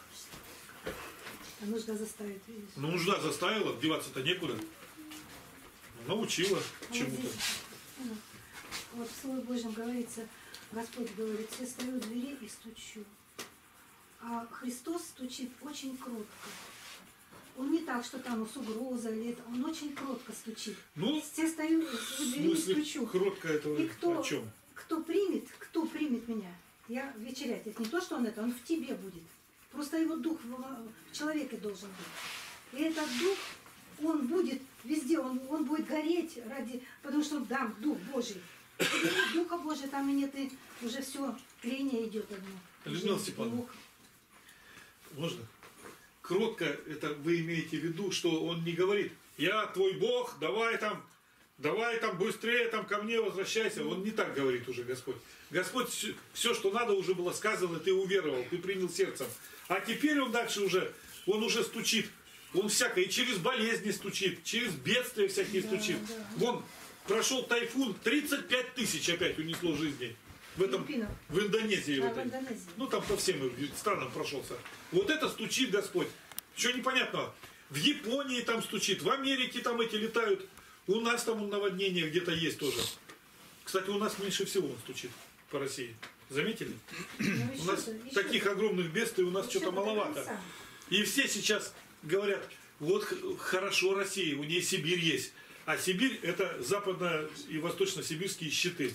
А нужно заставить, видишь? Ну, нужда заставила, деваться-то некуда. Научила А вот чему-то. здесь, ну, вот в Слове Божьем говорится, Господь говорит, я стою у двери и стучу. А Христос стучит очень кротко. Он не так, что там с угрозой или это, он очень кротко стучит. Ну, я стою у в двери и смысле, стучу. кротко это И кто, о чем? кто примет, кто примет меня, я вечерять. Это не то, что он это, он в тебе будет. Просто его дух в, в человеке должен быть. И этот дух, он будет везде, он, он будет гореть ради, потому что да, дух Божий. Если нет духа Божия, там и нет, и уже все, тление идет одно. Людмила Степановна, можно? Кротко, это вы имеете в виду, что он не говорит, я твой Бог, давай там, давай там быстрее там ко мне возвращайся. Он не так говорит уже Господь. Господь все, что надо, уже было сказано, ты уверовал, ты принял сердцем. А теперь он дальше уже, он уже стучит, он всякое, и через болезни стучит, через бедствия всякие да, стучит. Да. Вон, прошел тайфун, тридцать пять тысяч опять унесло жизни. В этом, в Индонезии. Да, в, в Индонезии. Ну, там по всем странам прошелся. Вот это стучит Господь. Что непонятного? В Японии там стучит, в Америке там эти летают. У нас там наводнение где-то есть тоже. Кстати, у нас меньше всего он стучит по России. Заметили? Ну, у нас еще таких еще огромных бедствий у нас что-то маловато. И все сейчас говорят, вот хорошо Россия, у нее Сибирь есть. А Сибирь это западно- и восточно-сибирские щиты.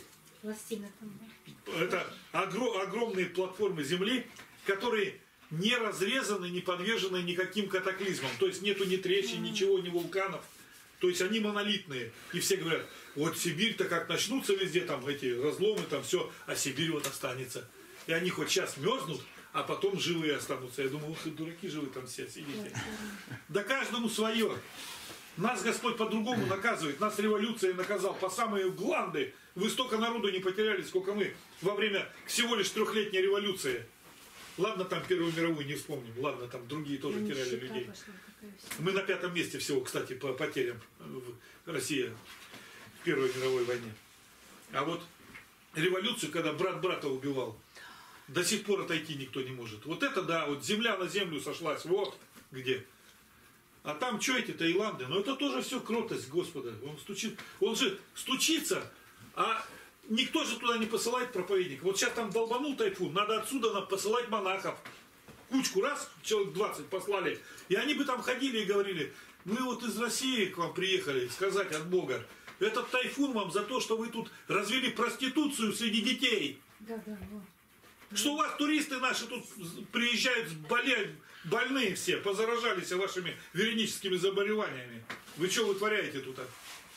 Это огр- огромные платформы земли, которые не разрезаны, не подвержены никаким катаклизмам. То есть нету ни трещин, ничего, ни вулканов. То есть они монолитные. И все говорят, вот Сибирь-то как начнутся везде там эти разломы, там все, а Сибирь вот останется. И они хоть сейчас мерзнут, а потом живые останутся. Я думаю, ух, и дураки живы там все сидите. Да каждому свое. Нас Господь по-другому наказывает. Нас революция наказал по самые гланды. Вы столько народу не потеряли, сколько мы во время всего лишь трехлетней революции. Ладно, там Первую мировую не вспомним. Ладно, там другие тоже ну, теряли людей. Пошла, мы на пятом месте всего, кстати, по потерям в России. в Первой мировой войне. А вот революцию, когда брат брата убивал, до сих пор отойти никто не может. Вот это да, вот земля на землю сошлась, вот где. А там что эти Таиланды? Ну это тоже все кротость Господа. Он стучит, он же стучится, а никто же туда не посылает проповедника. Вот сейчас там долбанул тайфун, надо отсюда посылать монахов. Кучку раз, человек двадцать послали, и они бы там ходили и говорили: мы вот из России к вам приехали сказать от Бога. Этот тайфун вам за то, что вы тут развели проституцию среди детей. Да, да, вот. Что у вас туристы наши тут приезжают болеют, больные все, позаражались вашими вереническими заболеваниями. Вы что вытворяете тут? А?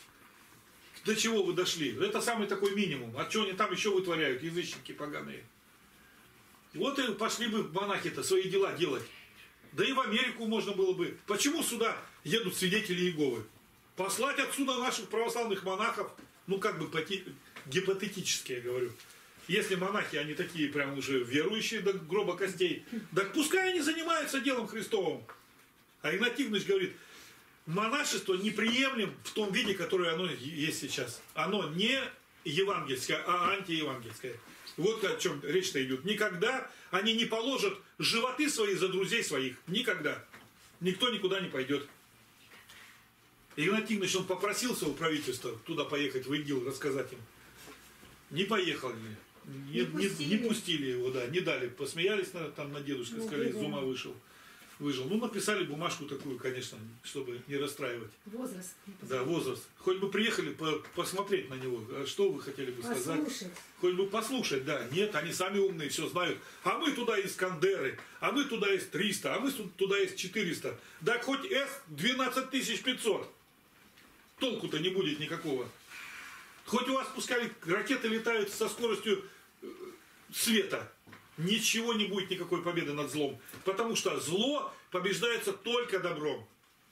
До чего вы дошли? Это самый такой минимум. А что они там еще вытворяют, язычники поганые? Вот и пошли бы монахи-то свои дела делать. Да и в Америку можно было бы. Почему сюда едут свидетели Иеговы? Послать отсюда наших православных монахов, ну как бы гипотетически я говорю. Если монахи, они такие прям уже верующие до гроба костей, так пускай они занимаются делом Христовым. А Игнатий Игнатьевич говорит, монашество неприемлем в том виде, которое оно есть сейчас. Оно не евангельское, а антиевангельское. Вот о чем речь-то идет. Никогда они не положат животы свои за друзей своих. Никогда. Никто никуда не пойдет. Игнатий Игнатьевич, он попросился у правительства туда поехать в ИГИЛ, рассказать им. Не поехали. Не, не, пустили. не, не пустили его, да, не дали. Посмеялись на, там на дедушка, ну, сказали, из ума вышел. Выжил. Ну, написали бумажку такую, конечно, чтобы не расстраивать. Возраст. Да, возраст. Хоть бы приехали по посмотреть на него. А что вы хотели бы сказать? Послушать. Хоть бы послушать, да. Нет, они сами умные, все знают. А мы туда Искандеры, а мы туда есть триста, а мы туда есть четыреста. Да хоть С двенадцать тысяч пятьсот. Толку-то не будет никакого. Хоть у вас пускай ракеты летают со скоростью света. Ничего не будет, никакой победы над злом. Потому что зло побеждается только добром.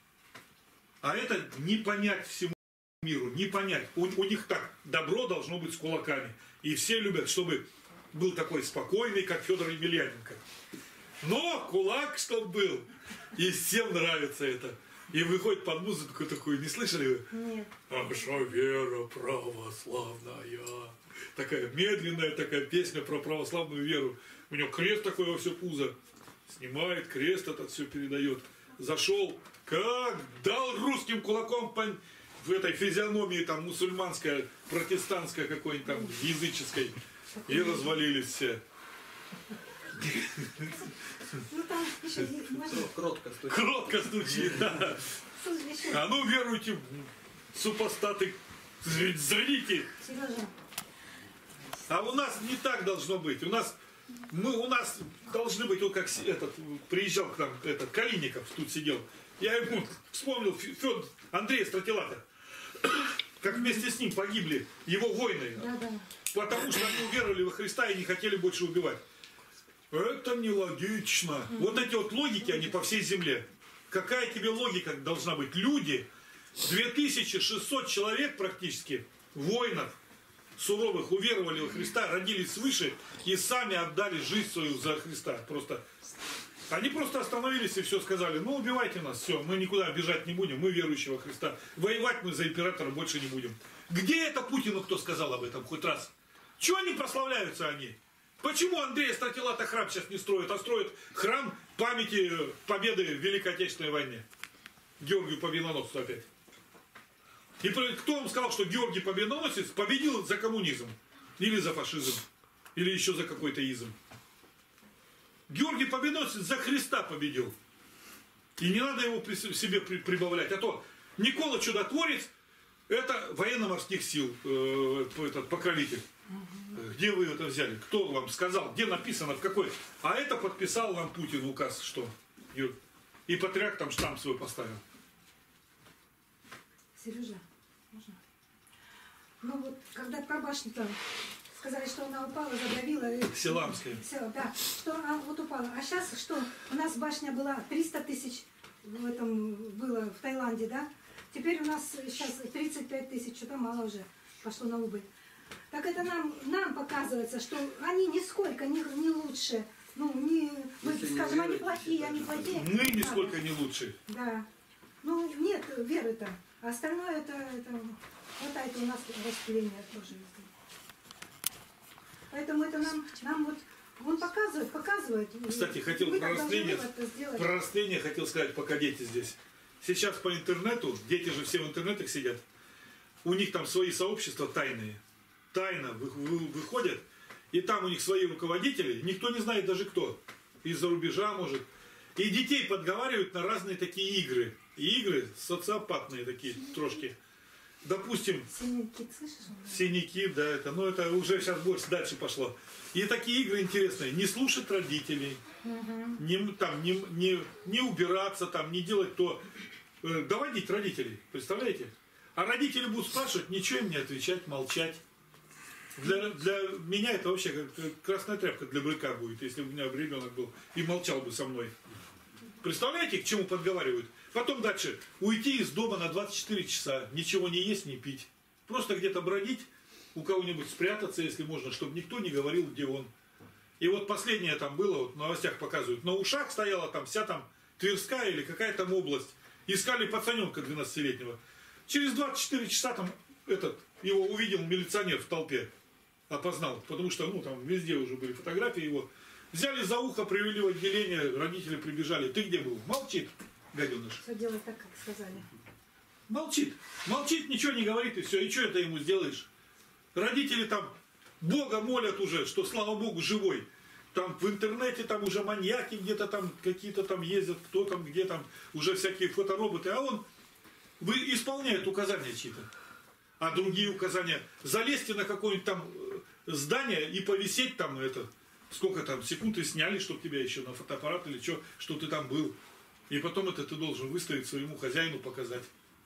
А это не понять всему миру, не понять. У, у них так, добро должно быть с кулаками. И все любят, чтобы был такой спокойный, как Федор Емельяненко. Но кулак, чтоб был. И всем нравится это. И выходит под музыку такую, не слышали вы? Нет. Наша вера православная. Такая медленная такая песня про православную веру. У него крест такой во все пузо. Снимает крест, этот все передает. Зашел, как дал русским кулаком по, в этой физиономии там мусульманской, протестантской какой-нибудь там языческой. И развалились все. Ну там еще кротко стучит. Кротко стучит, да. А ну веруйте, супостаты, зрите. Сережа. А у нас не так должно быть. У нас, мы, у нас должны быть, вот как этот, приезжал к нам, этот, Калиников тут сидел. Я ему вспомнил Федор, Андрея Стратилата. Как вместе с ним погибли его воины. Да, да. Потому что они уверовали во Христа и не хотели больше убивать. Это нелогично. Mm-hmm. Вот эти вот логики, они по всей земле. Какая тебе логика должна быть? Люди, две тысячи шестьсот человек практически, воинов, суровых, уверовали во Христа, родились свыше и сами отдали жизнь свою за Христа. Просто. Они просто остановились и все сказали, ну убивайте нас, все, мы никуда бежать не будем, мы верующие во Христа. Воевать мы за императора больше не будем. Где это Путину кто сказал об этом хоть раз? Чего они прославляются они? Почему Андрея Стратилата храм сейчас не строит, а строит храм памяти победы в Великой Отечественной войне? Георгию Победоносцу опять. И кто вам сказал, что Георгий Победоносец победил за коммунизм? Или за фашизм? Или еще за какой-то изм? Георгий Победоносец за Христа победил. И не надо его при себе прибавлять. А то Никола Чудотворец это военно-морских сил, э, этот покровитель. Где вы это взяли? Кто вам сказал? Где написано? В какой? А это подписал вам Путин указ, что? И патриарх там штамп свой поставил. Сережа, можно? Ну вот, когда про башню-то сказали, что она упала, задавила. Силамская. Все, да, что она вот упала. А сейчас что? У нас башня была триста тысяч в этом было в Таиланде, да? Теперь у нас сейчас тридцать пять тысяч, что-то мало уже пошло на убыль. Так это нам, нам показывается, что они нисколько не, не лучше. Ну, не, мы Если скажем, не они веруете, плохие, они плохие. Мы нисколько не лучше. Да. Ну, нет веры-то. А остальное это, это Вот это у нас воспитание тоже есть. Поэтому это нам, нам вот, он показывает, показывает. Кстати, хотел мы про так должны растление, это сделать. про растление хотел сказать, пока дети здесь. Сейчас по интернету, дети же все в интернетах сидят, у них там свои сообщества тайные. Тайно вы- вы- выходят, и там у них свои руководители, никто не знает даже кто. Из-за рубежа, может. И детей подговаривают на разные такие игры. И игры социопатные такие трошки. Допустим, Синяки, слышишь? синяки, да, это, ну это уже сейчас больше дальше пошло. И такие игры интересные. Не слушать родителей, не, там, не, не, не убираться, там, не делать то. Э, доводить родителей, представляете? А родители будут спрашивать, ничего им не отвечать, молчать. Для, для меня это вообще как красная тряпка для быка будет, если у меня ребенок был и молчал бы со мной. Представляете, к чему подговаривают? Потом дальше. Уйти из дома на двадцать четыре часа. Ничего не есть, не пить. Просто где-то бродить, у кого-нибудь спрятаться, если можно, чтобы никто не говорил, где он. И вот последнее там было, вот в новостях показывают. На ушах стояла там вся там Тверская или какая там область. Искали пацаненка двенадцатилетнего. Через двадцать четыре часа там этот, его увидел милиционер в толпе. Опознал. Потому что ну там везде уже были фотографии его. Взяли за ухо, привели в отделение, родители прибежали. Ты где был? Молчит, гаденыш. Все делать так, как сказали. Молчит. Молчит, ничего не говорит, и все. И что это ему сделаешь? Родители там Бога молят уже, что слава Богу живой. Там в интернете там уже маньяки где-то там какие-то там ездят, кто там, где там, уже всякие фотороботы. А он вы исполняет указания чьи-то. А другие указания, залезьте на какое-нибудь там здание и повисеть там это... Сколько там секунд и сняли, чтобы тебя еще на фотоаппарат или что, что ты там был. И потом это ты должен выставить своему хозяину, показать.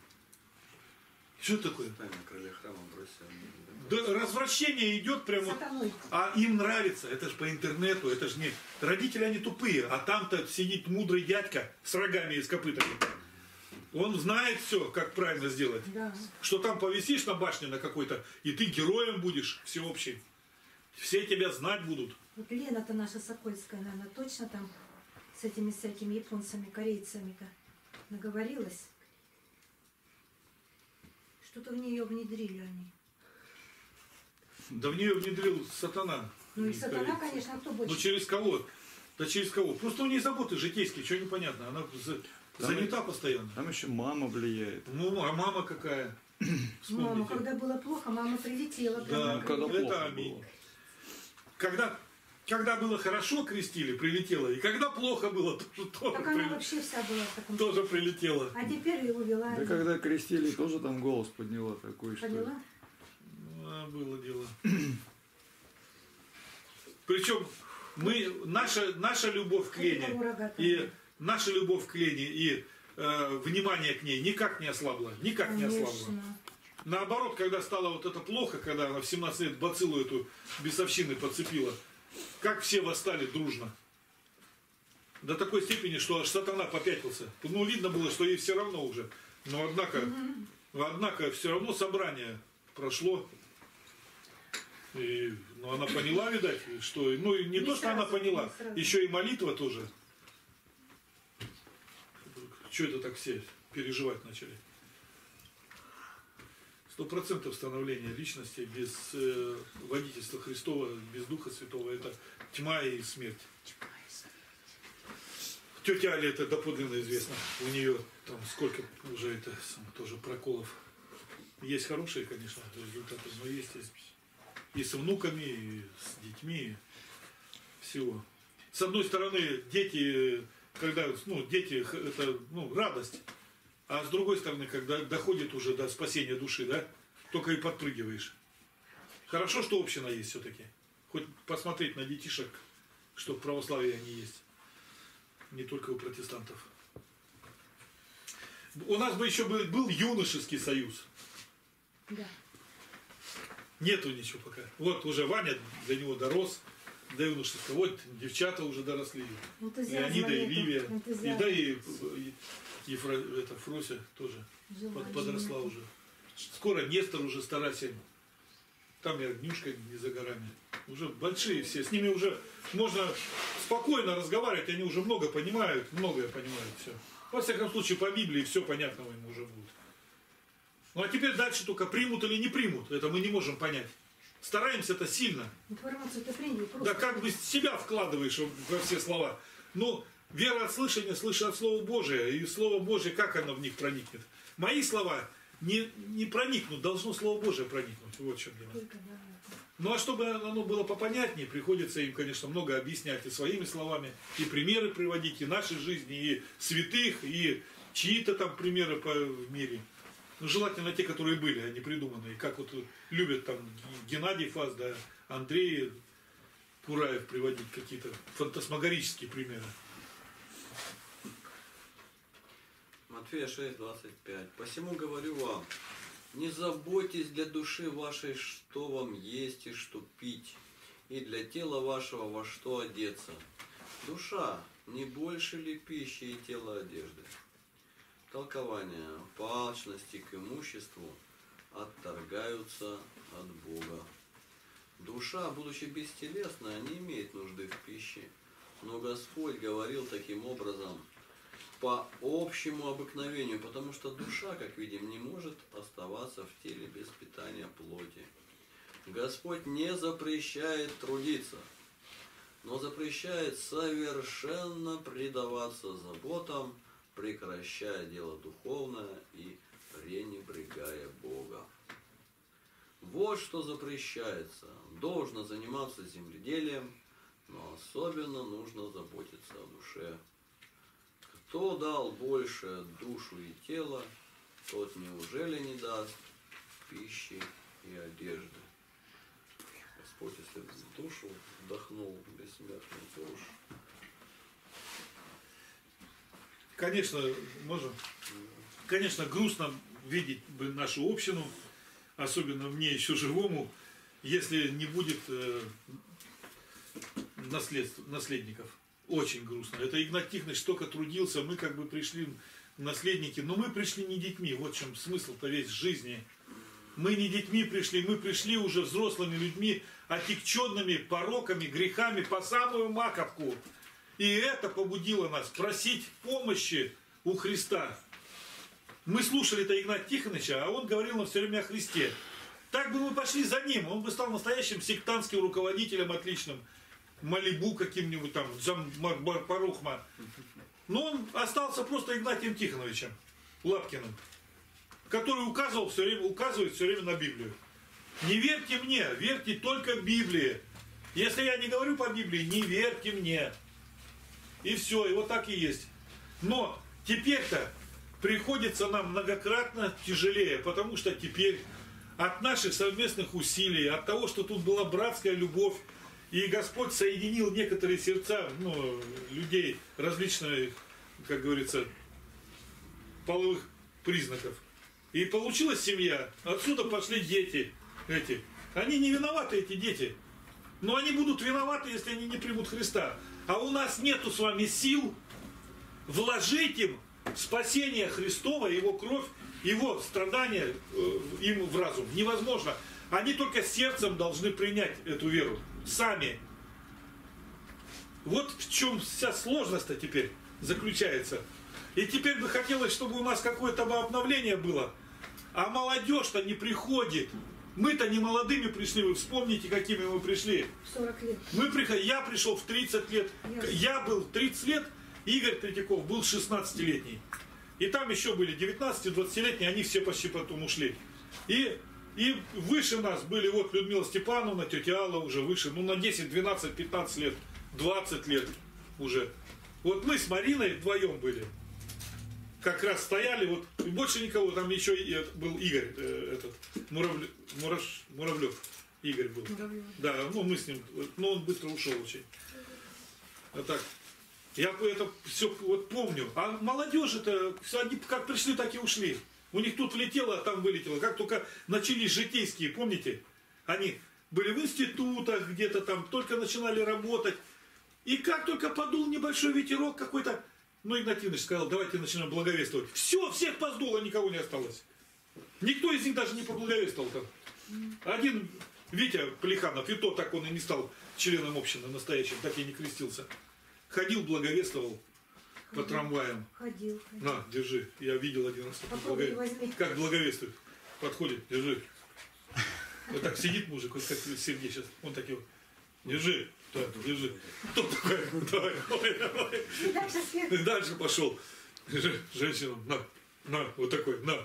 Что это такое? Тайна крылья храма бросили. Да, развращение идет прямо, Сатаной. а им нравится. Это же по интернету, это же не... Родители, они тупые, а там-то сидит мудрый дядька с рогами и с копытами. Он знает все, как правильно сделать. Да. Что там повисишь на башне на какой-то, и ты героем будешь всеобщим. Все тебя знать будут. Вот Лена-то наша Сокольская, наверное, точно там с этими всякими японцами, корейцами-то наговорилась. Что-то в нее внедрили они. Да в нее внедрил сатана. Ну и сатана, конечно, а кто больше? Ну через кого? Да через кого? Просто у нее заботы житейские, что непонятно. Она за- занята постоянно. Там еще мама влияет. Ну, а мама какая? Мама, Вспомните. когда было плохо, мама прилетела. Да, прямо. когда это плохо аминь. было. Когда, когда было хорошо, крестили, прилетела. И когда плохо было, тоже, тоже, Так она прилетела. вообще вся была в таком... тоже прилетела. А теперь ее увела. Да когда крестили, тоже там голос подняла такой, что... Поняла? А, было дело. Причем мы, наша, наша любовь к Лене и наша любовь к Лене и э, внимание к ней никак не ослабла. Никак не ослабла. Конечно. Наоборот, когда стало вот это плохо, когда она в семнадцать лет бациллу эту бесовщины подцепила, как все восстали дружно. До такой степени, что аж сатана попятился. Ну, видно было, что ей все равно уже. Но однако, однако все равно собрание прошло. И, ну, она поняла, видать, что... Ну, и не Не то, что сразу, она поняла, не сразу. еще и молитва тоже. Что это так все переживать начали? Сто процентов становления личности без э, водительства Христова, без Духа Святого, это тьма и смерть. Тетя Аля это доподлинно известно. У нее там сколько уже это сам, тоже проколов. Есть хорошие, конечно, результаты, но есть, есть и с внуками, и с детьми, всего. С одной стороны, дети, когда, ну, дети, это, ну, радость. А с другой стороны, когда доходит уже до спасения души, да, только и подпрыгиваешь. Хорошо, что община есть все-таки. Хоть посмотреть на детишек, что в православии они есть. Не только у протестантов. У нас бы еще был, был юношеский союз. Да. Нету ничего пока. Вот уже Ваня до него дорос, до юношеского. Вот девчата уже доросли. Энтузиазма Леонида и нету, Ливия. И энтузиазма. да, и, и, и Фро, это, Фрося тоже Желания под, подросла нету. уже. Скоро Нестор уже Старасин. Там и Огнюшка не за горами. Уже большие все. С ними уже можно спокойно разговаривать. Они уже много понимают. Многое понимают все. Во всяком случае, по Библии все понятно им уже будет. Ну а теперь дальше только примут или не примут. Это мы не можем понять. Стараемся это сильно. Информацию-то приняли просто. Да как бы себя вкладываешь во все слова. Но вера от слышания, слыша от Слова Божия. И Слово Божие, как оно в них проникнет? Мои слова не, не проникнут, должно Слово Божие проникнуть. Вот в чем дело. Только, да, это. Ну а чтобы оно было попонятнее, приходится им, конечно, много объяснять и своими словами, и примеры приводить, и нашей жизни, и святых, и чьи-то там примеры по, в мире. Ну, желательно те, которые были, а не придуманные. Как вот любят там Геннадий Фас, да, Андрей Кураев приводить какие-то фантасмагорические примеры. Матфея шесть, двадцать пять. «Посему говорю вам, не заботьтесь для души вашей, что вам есть и что пить, и для тела вашего во что одеться. Душа, не больше ли пищи и тела одежды?» Толкование. По алчности к имуществу отторгаются от Бога. Душа, будучи бестелесная, не имеет нужды в пище, но Господь говорил таким образом по общему обыкновению, потому что душа, как видим, не может оставаться в теле без питания плоти. Господь не запрещает трудиться, но запрещает совершенно предаваться заботам, прекращая дело духовное и пренебрегая Бога. Вот что запрещается. Должно заниматься земледелием, но особенно нужно заботиться о душе. Кто дал больше душу и тело, тот неужели не даст пищи и одежды? Господь, если в душу вдохнул бессмертный, то уж... Конечно, можем. Конечно, грустно видеть бы нашу общину, особенно мне еще живому, если не будет э, наследств, наследников. Очень грустно. Это Игнат Тихонович столько трудился, мы как бы пришли наследники, но мы пришли не детьми. Вот в чем смысл-то весь жизни. Мы не детьми пришли, мы пришли уже взрослыми людьми, отягченными пороками, грехами по самую маковку. И это побудило нас просить помощи у Христа. Мы слушали-то Игната Тихоновича, а он говорил нам все время о Христе. Так бы мы пошли за ним, он бы стал настоящим сектантским руководителем отличным, Малибу каким-нибудь там, Парухма. Но он остался просто Игнатием Тихоновичем Лапкиным, который указывал все время, указывает все время на Библию. Не верьте мне, верьте только Библии. Если я не говорю по Библии, не верьте мне. И все, и вот так и есть. Но теперь-то приходится нам многократно тяжелее, потому что теперь от наших совместных усилий, от того, что тут была братская любовь, и Господь соединил некоторые сердца, ну, людей различных, как говорится, половых признаков. И получилась семья, отсюда пошли дети эти. Они не виноваты, эти дети. Но они будут виноваты, если они не примут Христа. А у нас нету с вами сил вложить им спасение Христова, Его кровь, Его страдания э, им в разум. Невозможно. Они только сердцем должны принять эту веру. Сами. Вот в чем вся сложность-то теперь заключается. И теперь бы хотелось, чтобы у нас какое-то обновление было. А молодежь-то не приходит. Мы-то не молодыми пришли, вы вспомните, какими мы пришли. сорок лет. Мы приходили, я пришел в тридцать лет, Ясно. Я был тридцать лет, Игорь Третьяков был шестнадцатилетний. И там еще были девятнадцати-двадцатилетние, они все почти потом ушли. И, и выше нас были вот Людмила Степановна, тетя Алла уже выше, ну на десять, двенадцать, пятнадцать лет, двадцать лет уже. Вот мы с Мариной вдвоем были. Как раз стояли, вот, и больше никого, там еще и был Игорь, э, этот, Муравлев, Мураш, Муравлев, Игорь был. Муравлев. Да, ну мы с ним, но он быстро ушел очень. А так, я это все вот помню. А молодежь-то, они как пришли, так и ушли. У них тут влетело, а там вылетело. Как только начались житейские, помните? Они были в институтах где-то там, только начинали работать. И как только подул небольшой ветерок какой-то, ну, Игнат Иванович сказал, давайте начнем благовествовать. Все, всех поздуло, никого не осталось. Никто из них даже не поблаговествовал там. Один Витя Плеханов, и то так он и не стал членом общины настоящим, так и не крестился. Ходил, благовествовал ходил, по трамваям. Ходил, ходил. На, держи, я видел один раз, как, Попробуй, благо... возьми. как благовествует. подходит, держи. Вот так сидит мужик, вот как Сергей сейчас, он такой, вот, держи, так, держи. Тот такой, давай, давай, давай. И дальше свет. И дальше пошел. Держи, женщина, на, на, вот такой, на.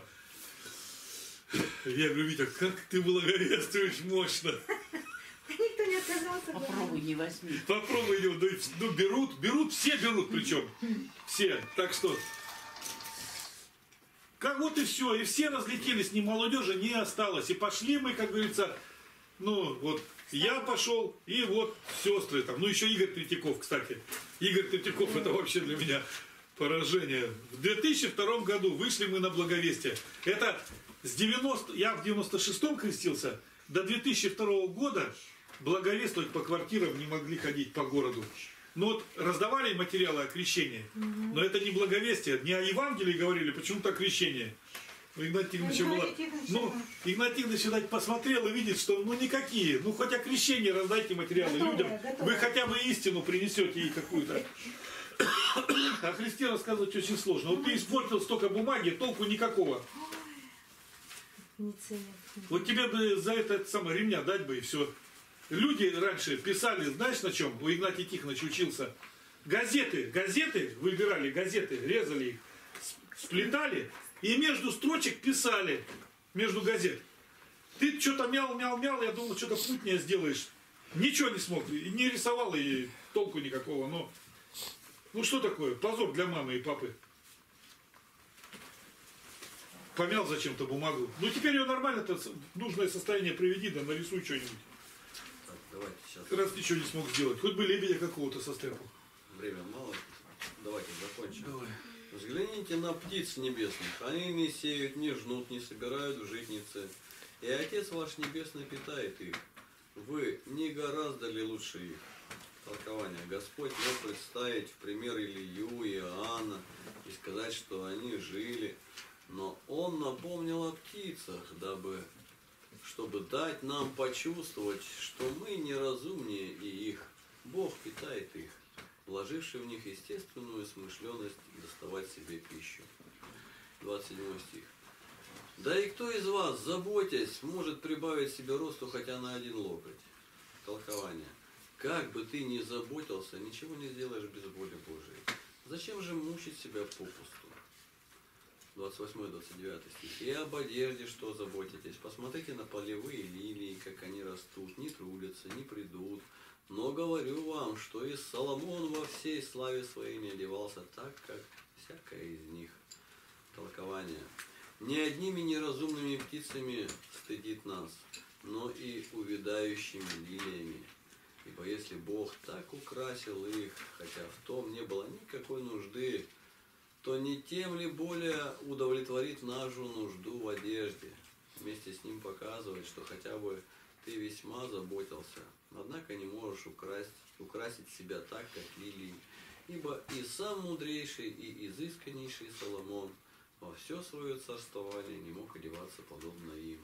Я говорю, Витя, как ты благовествуешь мощно. Никто не отказался. Попробуй не возьми. Попробуй его, ну, ну берут, берут, все берут причем. Все, так что... Как вот и все, и все разлетелись, ни молодежи не осталось. И пошли мы, как говорится, ну вот, я пошел, и вот сестры там, ну еще Игорь Третьяков, кстати. Игорь Третьяков, это вообще для меня поражение. В две тысячи втором году вышли мы на благовестие. Это с девяностого, я в девяносто шестом крестился, до две тысячи второго года благовествовать по квартирам не могли ходить по городу. Ну вот раздавали материалы о крещении, угу. Но это не благовестие, не о Евангелии говорили, почему-то о крещении. У Игнатия Игнатьевича было... Ну, Игнатий Игнатьевич, видать, посмотрел и видит, что ну никакие. Ну хоть о крещении раздайте материалы готовая, людям. Готовая. Вы хотя бы истину принесете ей какую-то. О Христе рассказывать очень сложно. Вот ты испортил столько бумаги, толку никакого. Вот тебе бы за это самое ремня дать бы и все. Люди раньше писали, знаешь на чем? У Игнатия Тихоновича учился. Газеты, газеты, выбирали газеты, резали их, сплетали и между строчек писали, между газет. Ты что-то мял, мял, мял, я думал, что-то путнее сделаешь. Ничего не смог, не рисовал и толку никакого. Но, ну что такое? Позор для мамы и папы. Помял зачем-то бумагу. Ну теперь ее нормально, нужное состояние приведи, да нарисуй что-нибудь. Давайте сейчас. Раз ничего не смог сделать. Хоть бы лебедя какого-то состряпал. Время мало. Давайте закончим. Давай. Взгляните на птиц небесных. Они не сеют, не жнут, не собирают в житницы. И Отец ваш Небесный питает их. Вы не гораздо ли лучше их? Толкование. Господь мог представить в пример Илью и Иоанна и сказать, что они жили. Но Он напомнил о птицах, дабы... чтобы дать нам почувствовать, что мы неразумнее и их. Бог питает их, вложивший в них естественную смышленность доставать себе пищу. двадцать седьмой стих. Да и кто из вас, заботясь, может прибавить себе росту хотя на один локоть? Толкование. Как бы ты ни заботился, ничего не сделаешь без воли Божией. Зачем же мучить себя попусту? двадцать восьмой двадцать девятый стих. И об одежде, что заботитесь. Посмотрите на полевые лилии, как они растут, не трудятся, не придут. Но говорю вам, что и Соломон во всей славе своей не одевался так, как всякая из них. Толкование. Не одними неразумными птицами стыдит нас, но и увядающими лилиями. Ибо если Бог так украсил их, хотя в том не было никакой нужды, то не тем ли более удовлетворит нашу нужду в одежде. Вместе с ним показывает, что хотя бы ты весьма заботился, однако не можешь украсть, украсить себя так, как лилии. Ибо и сам мудрейший и изысканнейший Соломон во все свое царствование не мог одеваться подобно им.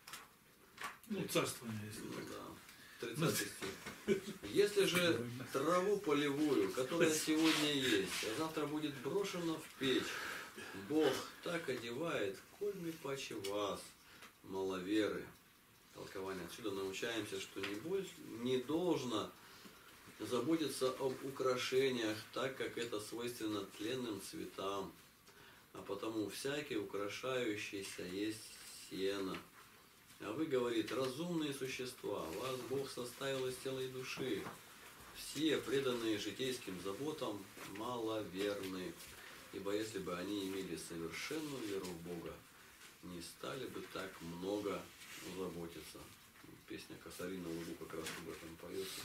Ну, царствование, если ну, так. Да. тридцатый стих. Если же траву полевую, которая сегодня есть, а завтра будет брошена в печь, Бог так одевает, кольми паче вас, маловеры. Толкование. Отсюда научаемся, что не, больше, не должно заботиться об украшениях, так как это свойственно тленным цветам, а потому всякий украшающийся есть сено. А вы, говорит, разумные существа, вас Бог составил из тела и души. Все, преданные житейским заботам, маловерны. Ибо если бы они имели совершенную веру в Бога, не стали бы так много заботиться. Песня Косарина Лугу как раз об этом поется,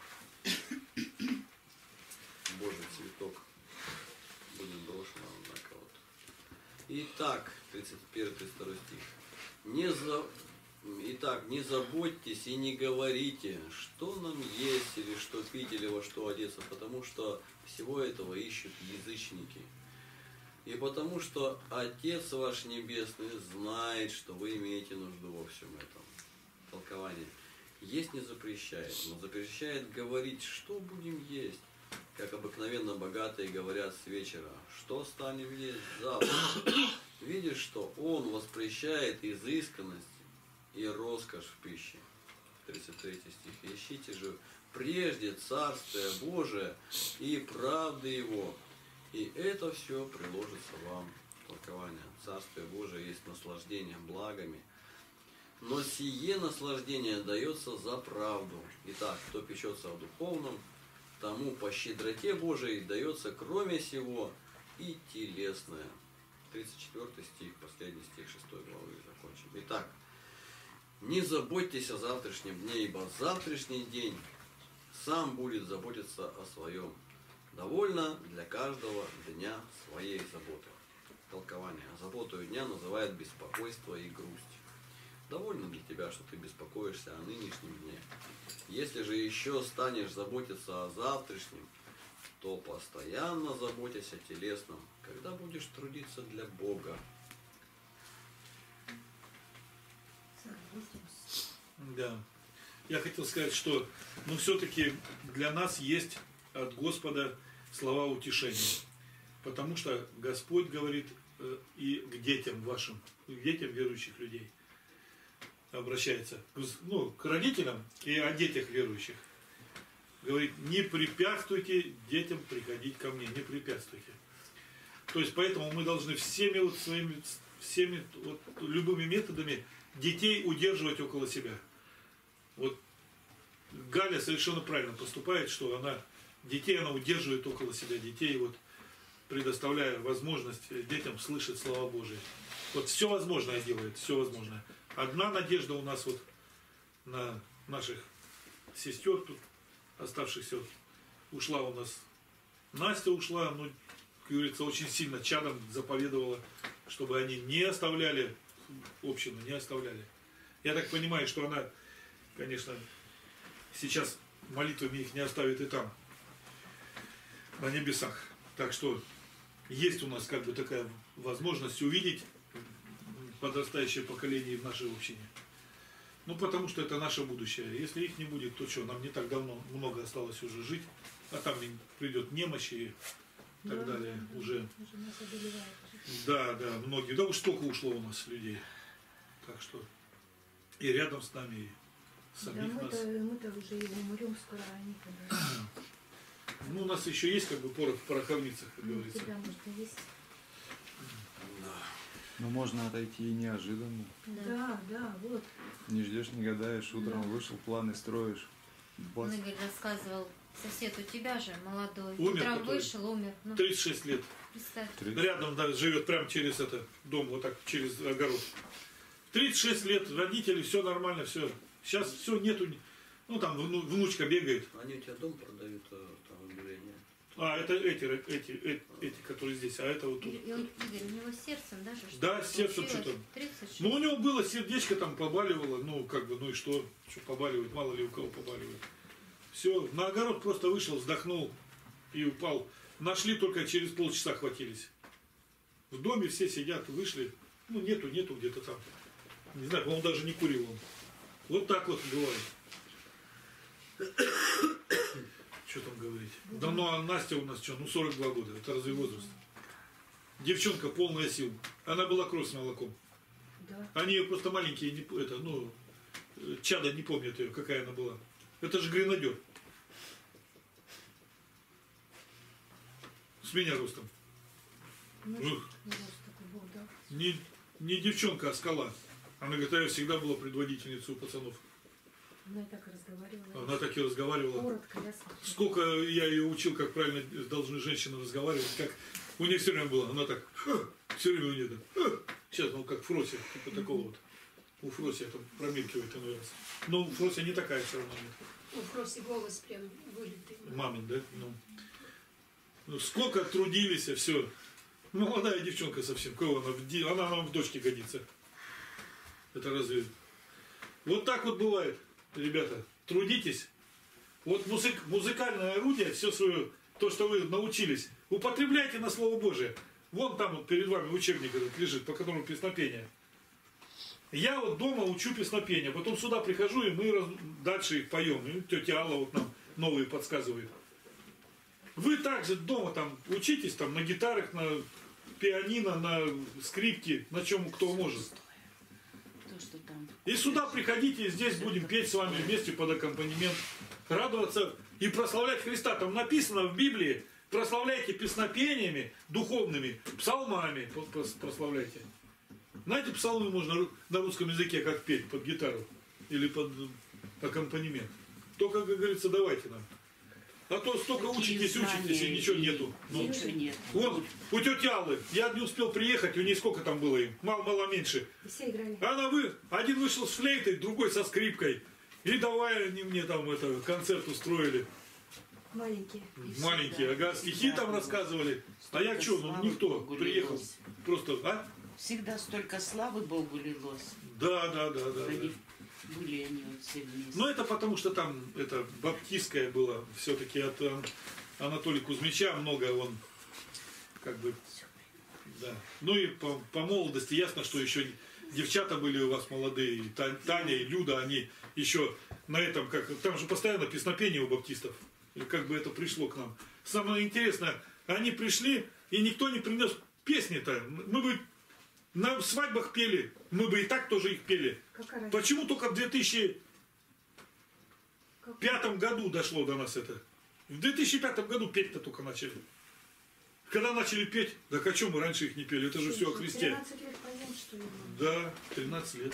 что Божий цветок будет брошен, однако вот. Итак, тридцать первый тридцать второй стих. Не за... Итак, не заботьтесь и не говорите, что нам есть, или что пить, или во что одеться, потому что всего этого ищут язычники. И потому что Отец ваш Небесный знает, что вы имеете нужду во всем этом. Толкование. Есть не запрещает, но запрещает говорить, что будем есть. как обыкновенно богатые говорят с вечера, что станем есть завтра. Видишь, что он воспрещает изысканность и роскошь в пище. тридцать третий стих. Ищите же прежде Царствие Божие и правды Его, и это все приложится вам. Толкование. Царствие Божие есть наслаждение благами, но сие наслаждение дается за правду. Итак, кто печется о духовном, тому по щедроте Божией дается кроме сего и телесное. тридцать четвёртый стих, последний стих шестой главы закончим. Итак, не заботьтесь о завтрашнем дне, ибо завтрашний день сам будет заботиться о своем. Довольно для каждого дня своей заботы. Толкование. Заботою дня называют беспокойство и грусть. Довольно для тебя, что ты беспокоишься о нынешнем дне. Если же еще станешь заботиться о завтрашнем, то постоянно заботясь о телесном, когда будешь трудиться для Бога. Да. Я хотел сказать, что ну, все-таки для нас есть от Господа слова утешения. Потому что Господь говорит э, и к детям вашим, к детям верующих людей обращается, ну, к родителям и о детях верующих. Говорит, не препятствуйте детям приходить ко мне, не препятствуйте. То есть поэтому мы должны всеми вот своими, всеми вот, любыми методами детей удерживать около себя. Вот Галя совершенно правильно поступает, что она детей она удерживает около себя, детей вот предоставляя возможность детям слышать слова Божие. Вот все возможное делает, все возможное. Одна надежда у нас вот на наших сестер тут оставшихся. Вот, ушла у нас Настя ушла, ну, как говорится, очень сильно чадом заповедовала, чтобы они не оставляли общину, не оставляли. Я так понимаю, что она, конечно, сейчас молитвами их не оставит и там, на небесах. Так что есть у нас как бы такая возможность увидеть подрастающее поколение в нашей общине. Ну, потому что это наше будущее. Если их не будет, то что, нам не так давно много осталось уже жить, а там придет немощь и так да, далее. Да, уже. уже да, да, многие. Да уж столько ушло у нас людей. Так что и рядом с нами, и самих да, нас. Мы-то, мы-то уже и умрем скоро, а они когда. Ну, у нас еще есть как бы порох в пороховницах, как ну, говорится. Тебя, может, и есть. Но можно отойти и неожиданно. Да, да, да, вот. Не ждешь, не гадаешь, утром да. вышел, планы строишь. Он, Игорь, рассказывал, сосед у тебя же молодой. Умер, утром который? Вышел, умер. Ну, тридцать шесть лет. Представь. Рядом, да, живет прямо через это дом, вот так, через огород. тридцать шесть лет, родители, все нормально, все. Сейчас все нету, ну там внучка бегает. Они у тебя дом продают, там объявление. А, это эти, эти, эти, эти, которые здесь, а это вот тут. И он, Игорь, у него сердцем даже что-то да, сердцем что-то. Ну, у него было сердечко там побаливало, ну, как бы, ну и что, что побаливает, мало ли у кого побаливает. Все, на огород просто вышел, вздохнул и упал. Нашли только через полчаса хватились. В доме все сидят, вышли, ну, нету, нету где-то там. Не знаю, по-моему, даже не курил он. Вот так вот бывает. Что там говорить? Да ну а Настя у нас что? Ну сорок два года. Это разве возраст? Девчонка полная сил. Она была кровь с молоком. Да. Они ее просто маленькие, не, это, ну, чада не помнят ее, какая она была. Это же гренадер. С меня ростом. Ну, не, не девчонка, а скала. Она говорит, а я всегда была предводительницей у пацанов. Она так и разговаривала. Она так и разговаривала. Коротко, ясно. Сколько я ее учил, как правильно должны женщины разговаривать, как у нее все время было. Она так, все время у нее так. Сейчас, ну как Фрося, типа такого вот. У Фроси это промелькивает иной раз. Но у Фроси не такая все равно нет. У Фроси голос прям вылитый. Мамин, да? Ну. Ну, сколько трудились, все. Молодая девчонка совсем. Кого она? Она нам в дочке годится. Это разве... Вот так вот бывает. Ребята, трудитесь. Вот музык, музыкальное орудие, все свое, то, что вы научились, употребляйте на Слово Божие. Вон там вот перед вами учебник этот лежит, по которому песнопение. Я вот дома учу песнопение, потом сюда прихожу, и мы раз, дальше их поем. И тетя Алла вот нам новые подсказывает. Вы также дома там учитесь там на гитарах, на пианино, на скрипке, на чем кто может. И сюда приходите, и здесь будем петь с вами вместе под аккомпанемент, радоваться и прославлять Христа. Там написано в Библии, прославляйте песнопениями духовными, псалмами прославляйте. Знаете, псалмы можно на русском языке как петь под гитару или под аккомпанемент. Только, как говорится, давайте нам. А то столько учитесь, учитесь, и ничего нету. Ну, Ничего нет. вон, у тети Аллы, я не успел приехать, у нее сколько там было им? Мало-мало меньше. Все играли. Она вы, один вышел с флейтой, другой со скрипкой. И давай они мне там это, концерт устроили. Маленькие. Маленькие, ага, стихи там рассказывали. А я что, ну никто приехал. Просто, а? Всегда столько славы Богу лилось. Да, да, да, да. Они, да. были они вот все вместе. Но это потому, что там это баптистское было. Все-таки от э, Анатолия Кузьмича много он как бы, да. Ну и по, по молодости ясно, что еще девчата были у вас молодые, и Таня и Люда, они еще на этом, как там же постоянно песнопение у баптистов. И как бы это пришло к нам. Самое интересное, они пришли, и никто не принес песни-то. Мы бы на свадьбах пели, мы бы и так тоже их пели. Почему только в две тысячи пятом году дошло до нас это? В две тысячи пятом году петь-то только начали. Когда начали петь, так о чем мы раньше их не пели? Это же все о Христе. тринадцать лет поем, что ли? Да, тринадцать лет.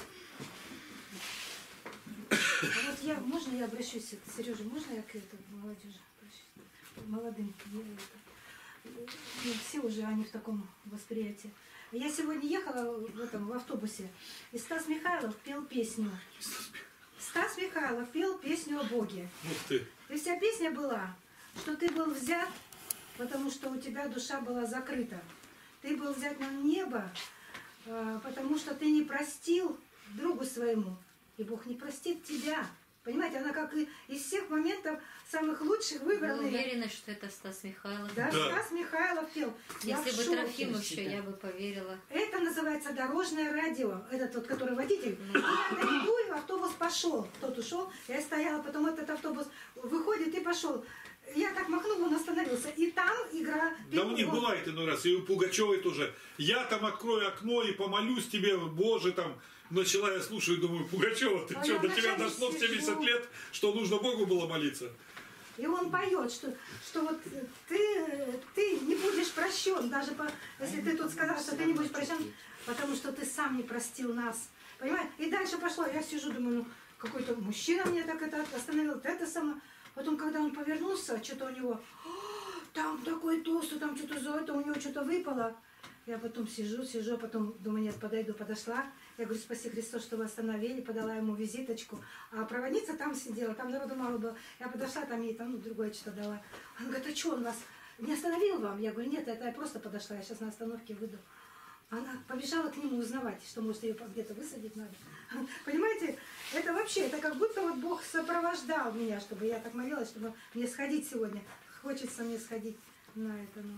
А вот я, можно я обращусь к Сереже, можно я к этому молодежи обращусь? Молодым. Я это, ну, все уже они в таком восприятии. Я сегодня ехала в, этом, в автобусе, и Стас Михайлов пел песню. Стас Михайлов пел песню о Боге. Ух ты. И вся песня была, что ты был взят, потому что у тебя душа была закрыта. Ты был взят на небо, потому что ты не простил другу своему. И Бог не простит тебя. Понимаете, она как и из всех моментов самых лучших выбрала. Вы уверены, что это Стас Михайлов? Да, Да. Стас Михайлов пел. Я Если в бы шоке. Трофим еще, я бы поверила. Это называется дорожное радио. Это тот, который водитель. И я дорогую, автобус пошел. Тот ушел, я стояла, потом этот автобус выходит и пошел. Я так махнула, он остановился. И там игра. Да у них бывает иной раз, и у Пугачевой тоже. Я там открою окно и помолюсь тебе, Боже, там. Начала я слушаю, думаю, Пугачева, ты А что, я до тебя вначале дошло в семьдесят сижу. лет, что нужно Богу было молиться? И он поет, что, что вот ты, ты не будешь прощен, даже по, если ты тут сказал, что ты не будешь прощен, потому что ты сам не простил нас. Понимаешь? И дальше пошло. Я сижу, думаю, ну какой-то мужчина мне так это остановил, это самое. Потом, когда он повернулся, что-то у него, там такой толстый, там что-то за это, у него что-то выпало. Я потом сижу, сижу, потом думаю, нет, подойду, подошла. Я говорю, спаси Христос, что вы остановили, подала ему визиточку. А проводница там сидела, там народу мало было. Я подошла, там ей там ну, другое что-то дала. Она говорит, а что, он вас не остановил вам? Я говорю, нет, это я просто подошла, я сейчас на остановке выйду. Она побежала к нему узнавать, что, может, ее где-то высадить надо. Понимаете, это вообще, это как будто вот Бог сопровождал меня, чтобы я так молилась, чтобы мне сходить сегодня. Хочется мне сходить на это, ну,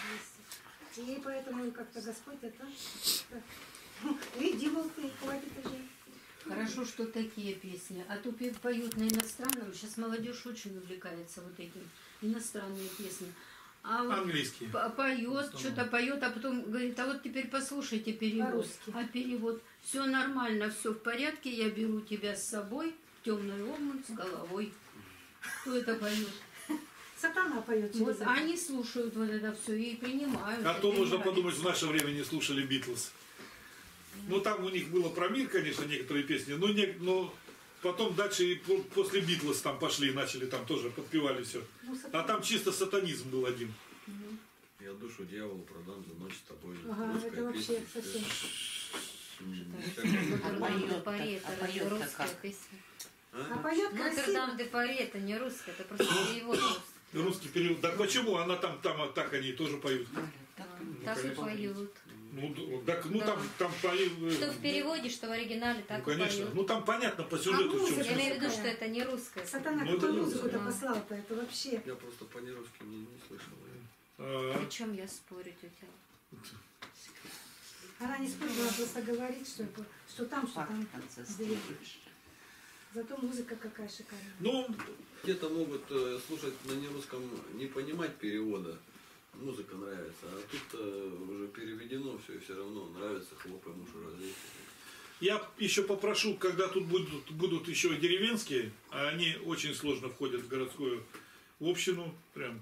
и поэтому как-то Господь это... Иди, мол, ты, хватит уже. Хорошо, что такие песни. А то пе- поют на иностранном. Сейчас молодежь очень увлекается вот этим. Иностранные песни. А вот Английские. по- поет, что-то поет, а потом говорит, а вот теперь послушайте перевод. По-русски. А перевод. Все нормально, все в порядке, я беру тебя с собой в темный омут с головой. Кто это поет? Сатана поет через Вот, это. они слушают вот это все и принимают. А это то им можно нравится. подумать, в наше время не слушали Битлз. Ну там у них было про мир, конечно, некоторые песни, но, не, но потом дальше и по- после Битлз там пошли, начали там тоже, подпевали все. Ну, А там чисто сатанизм был один. Я душу дьяволу продам за ночь с тобой. Ага, Русская это вообще песня, совсем. Нотр-Дам де Пари, а это поет-то русская как? песня. А поет красиво. Нотр-Дам де Пари, это не русская, это просто перевод. просто. Русский период. Так почему? Она там, там а так они тоже поют. Так и поют. Ну, д- так, ну Да. там, там поют. Что в переводе, что в оригинале, Ну, так и конечно. поют. Ну там понятно по сюжету, в чем музыка? Я имею в виду, смысл. что это не русская. Сатана Ну, это какую не музыку-то да. послал-то, это вообще. Я просто по-нерусски не, не слышал. А, Причем я спорю, тетя. Она не спорит, она просто говорит, что, это- что там, что там. Факт в конце две. Зато музыка какая шикарная. Ну, Где-то могут э, слушать на нерусском, не понимать перевода. Музыка нравится, а тут э, уже переведено все, и все равно нравится, хлопаем уши различные. я еще попрошу, когда тут будут, будут еще деревенские, а они очень сложно входят в городскую общину, прям,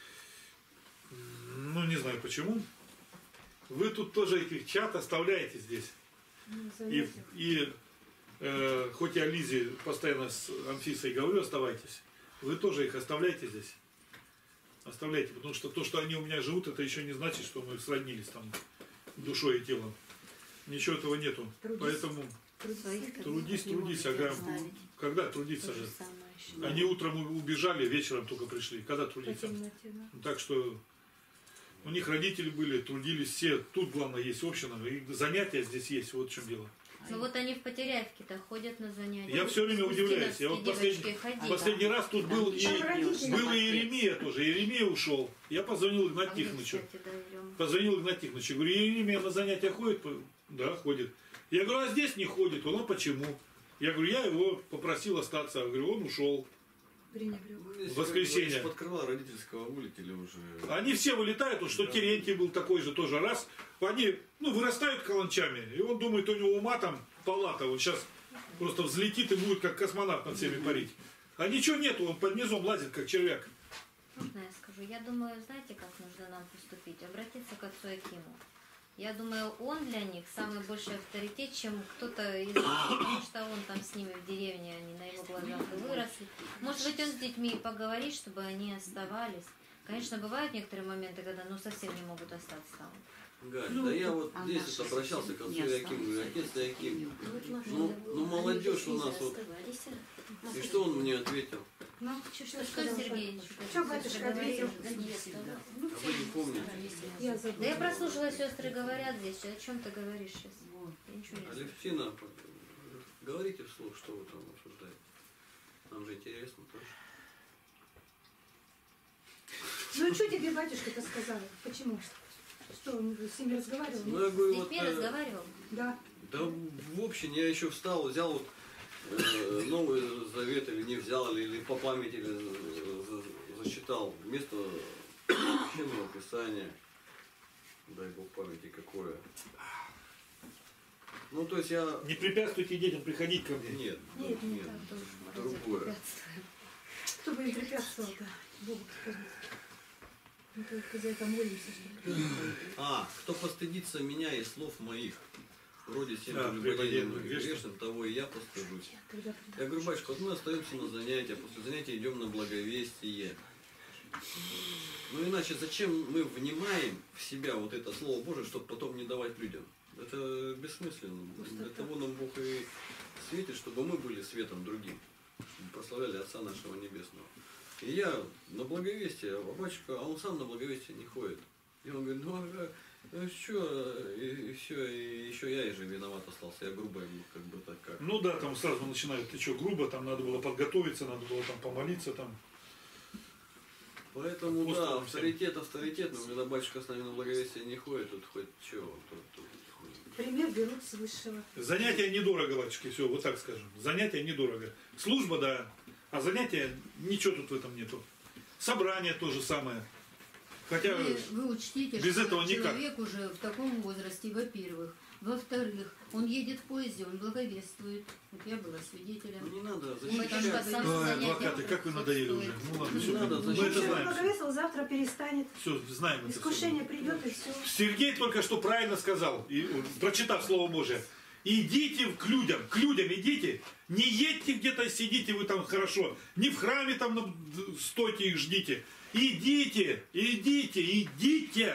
ну не знаю почему. Вы тут тоже этих чат оставляете здесь. И, и э, хоть я Лизе постоянно с Анфисой говорю, оставайтесь, вы тоже их оставляйте здесь. Оставляйте, потому что то, что они у меня живут, это еще не значит, что мы сроднились там душой и телом. Ничего этого нету. Трудись. Поэтому Своих трудись, не трудись, можете ага. оставить. Когда трудиться То же? же самое еще. Они утром убежали, вечером только пришли. Когда По трудиться? темноте, да. Так что у них родители были, трудились все. Тут главное есть община. И занятия здесь есть. Вот в чем дело. Ну вот они в Потеряевке-то ходят на занятия. Я все время удивляюсь. Я вот последний, последний раз тут был и, был и Еремия тоже. Еремия ушел. Я позвонил Игнату Тихоновичу. Позвонил Игнату Тихоновичу. Говорю, Еремия на занятия ходит? Да, ходит. Я говорю, а здесь не ходит. Он, а почему? Я говорю, я его попросил остаться. Я говорю, он ушел. Пренебрег. Если Воскресенье. Из-под крыла родительского вылетели уже. Они все вылетают, вот что Терентий был такой же тоже раз. Они, ну, вырастают каланчами. И он думает, у него ума там палата. Он сейчас просто взлетит и будет как космонавт над всеми парить. А ничего нету, он под низом лазит, как червяк. Можно я скажу? Я думаю, знаете, как нужно нам поступить? Обратиться к отцу Якиму. Я думаю, он для них самый большой авторитет, чем кто-то из них, потому что он там с ними в деревне, они на его глазах и выросли. Может быть, он с детьми поговорит, чтобы они оставались. Конечно, бывают некоторые моменты, когда ну совсем не могут остаться там. Галь, да я вот здесь вот обращался к отцу Якиму, говорю, отец Яким, ну, ну молодежь у нас вот. И что он мне ответил? Ну, Что, что Сергеевич? Что батюшка ответил? А вы не помните? Я Да забыла. я прослушала, сестры говорят здесь. О чем ты говоришь сейчас? Я ничего не знаю. Алевтина, говорите вслух, что вы там обсуждаете. Нам же интересно тоже. Ну и что тебе батюшка-то сказал? Почему? Что, он с ними разговаривал? Ну, нет? я говорю, С вот, детьми э, разговаривал? Да. да в общем, я еще встал, взял вот э, Новый Завет или не взял, или, или по памяти или за- за- зачитал место Священного Писания. Дай Бог памяти какое. Ну, то есть я... Не препятствуйте детям приходить ко мне. Нет, Нет, не нет, так. другое. Кто бы им препятствовал-то? Богу скажи. Мы только за это молимся, что ли. А, кто постыдится меня и слов моих, вроде всем Да, прелюбодеянием прелюбодеянием и грешным. грешным, того и я постыжусь. Когда придет. Я говорю, батюшка, вот мы остаемся на занятия, после занятия идем на благовестие. Ну иначе зачем мы внимаем в себя вот это Слово Божие, чтобы потом не давать людям? Это бессмысленно. Для того нам Бог и светит, чтобы мы были светом другим, чтобы прославляли Отца нашего Небесного. И я на благовестие, а батюшка, а он сам на благовестие не ходит. И он говорит, ну а, а что, и, и все, и еще я и же виноват остался, я грубо ему как бы так как. Ну да, там сразу начинают, ты что, грубо, там надо было подготовиться, надо было там помолиться, там. Поэтому, Просто да, он всем. авторитет, авторитет, но когда батюшка с нами на благовестие не ходит, тут хоть что, тут, тут. Пример берут с высшего. Занятия недорого, батюшки, все, вот так скажем. Занятия недорого. Служба, да, а занятия, ничего тут в этом нету. Собрание то же самое. Хотя Вы, вы учтите, без что этого никак. человек уже в таком возрасте, во-первых. Во-вторых, он едет в поезде, он благовествует. Вот я была свидетелем. Ну не надо Батюшка защищать. сам Ой, занятия адвокаты, как вы надоели уже. Ну ладно, Не все, надо мы защищать. это Вчера знаем. благовествовал, завтра перестанет. Все, знаем это. Искушение всё. придет и все. Сергей только что правильно сказал, и, прочитав Слово Божие. Идите к людям, к людям идите, не едьте где-то, сидите вы там хорошо, не в храме там на- стойте их ждите. Идите, идите, идите,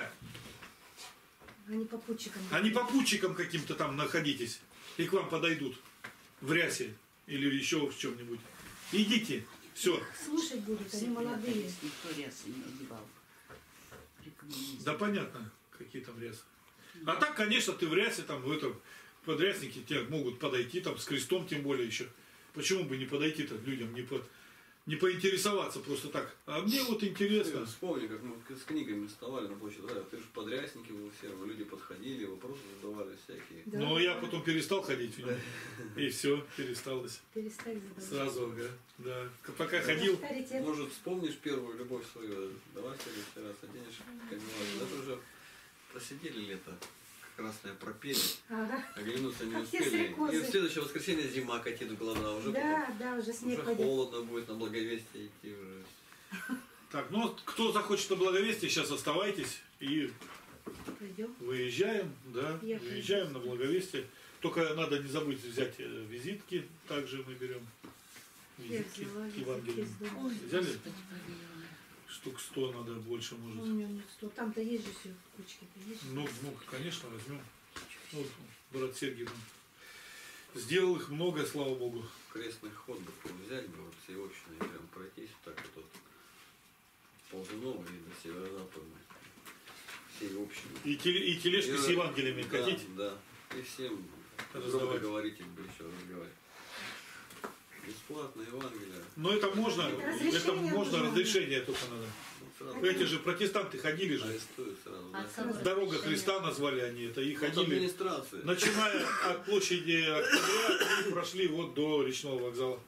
А не попутчикам. а не попутчикам каким-то там находитесь, и к вам подойдут в рясе или еще в чем-нибудь. Идите, все. Слушать будут, они молодые. Никто рясы не одевал. При коммунизме. Да понятно, какие там рясы. А так, конечно, ты в рясе там в этом подрядники тебе могут подойти там с крестом, тем более еще. Почему бы не подойти-то к людям, не, по, Не поинтересоваться просто так. А мне вот интересно. Ты вспомни, как мы с книгами вставали на площадь Рая. Ты же подрясники был все, люди подходили, вопросы задавали всякие. Да. Но я потом перестал ходить в него. И все, пересталось. Перестали задавать. Сразу, да. да. Пока ходил. Авторитет. Может, вспомнишь первую любовь свою? Давай в следующий раз оденешь, как бывает. Это уже просидели лето. Красное пропели, Ага. оглянуться не Как те успели. стрекозы. И в следующее воскресенье зима катит в глаза. Уже, Да, потом, да, уже снег уже пойдет. холодно будет на Благовестие идти уже. Так, ну вот кто захочет на Благовестие, сейчас оставайтесь и Пойдем. выезжаем, да, Я выезжаем на Благовестие. Только надо не забыть взять э, визитки, также мы берем Я визитки взяла к визитки Евангелию. из дома. Взяли? Господи, помилуй. Штук сто надо, больше У может. меня нет сто. Там-то есть же все, кучки-то есть. Ну, ну, конечно, возьмем. Вот, брат Сергей нам сделал их много, слава Богу. Крестный ход бы взять бы вот всей общины и прям пройтись вот так вот от Ползунова и до северо-западной. Всей общины. И, теле, и тележки И, с Евангелиями да, катить. Да. И всем Раздавать. громко говорить им бы еще разговаривать. Бесплатно Евангелие. Но это можно, Это это разрешение можно, нужно. разрешение только надо. Ну, сразу Эти же протестанты ходили же. арестуют сразу. А Да. собрать Дорога решение? Христа назвали они это. И От ходили, администрации. начиная от площади Октября, и прошли вот до речного вокзала.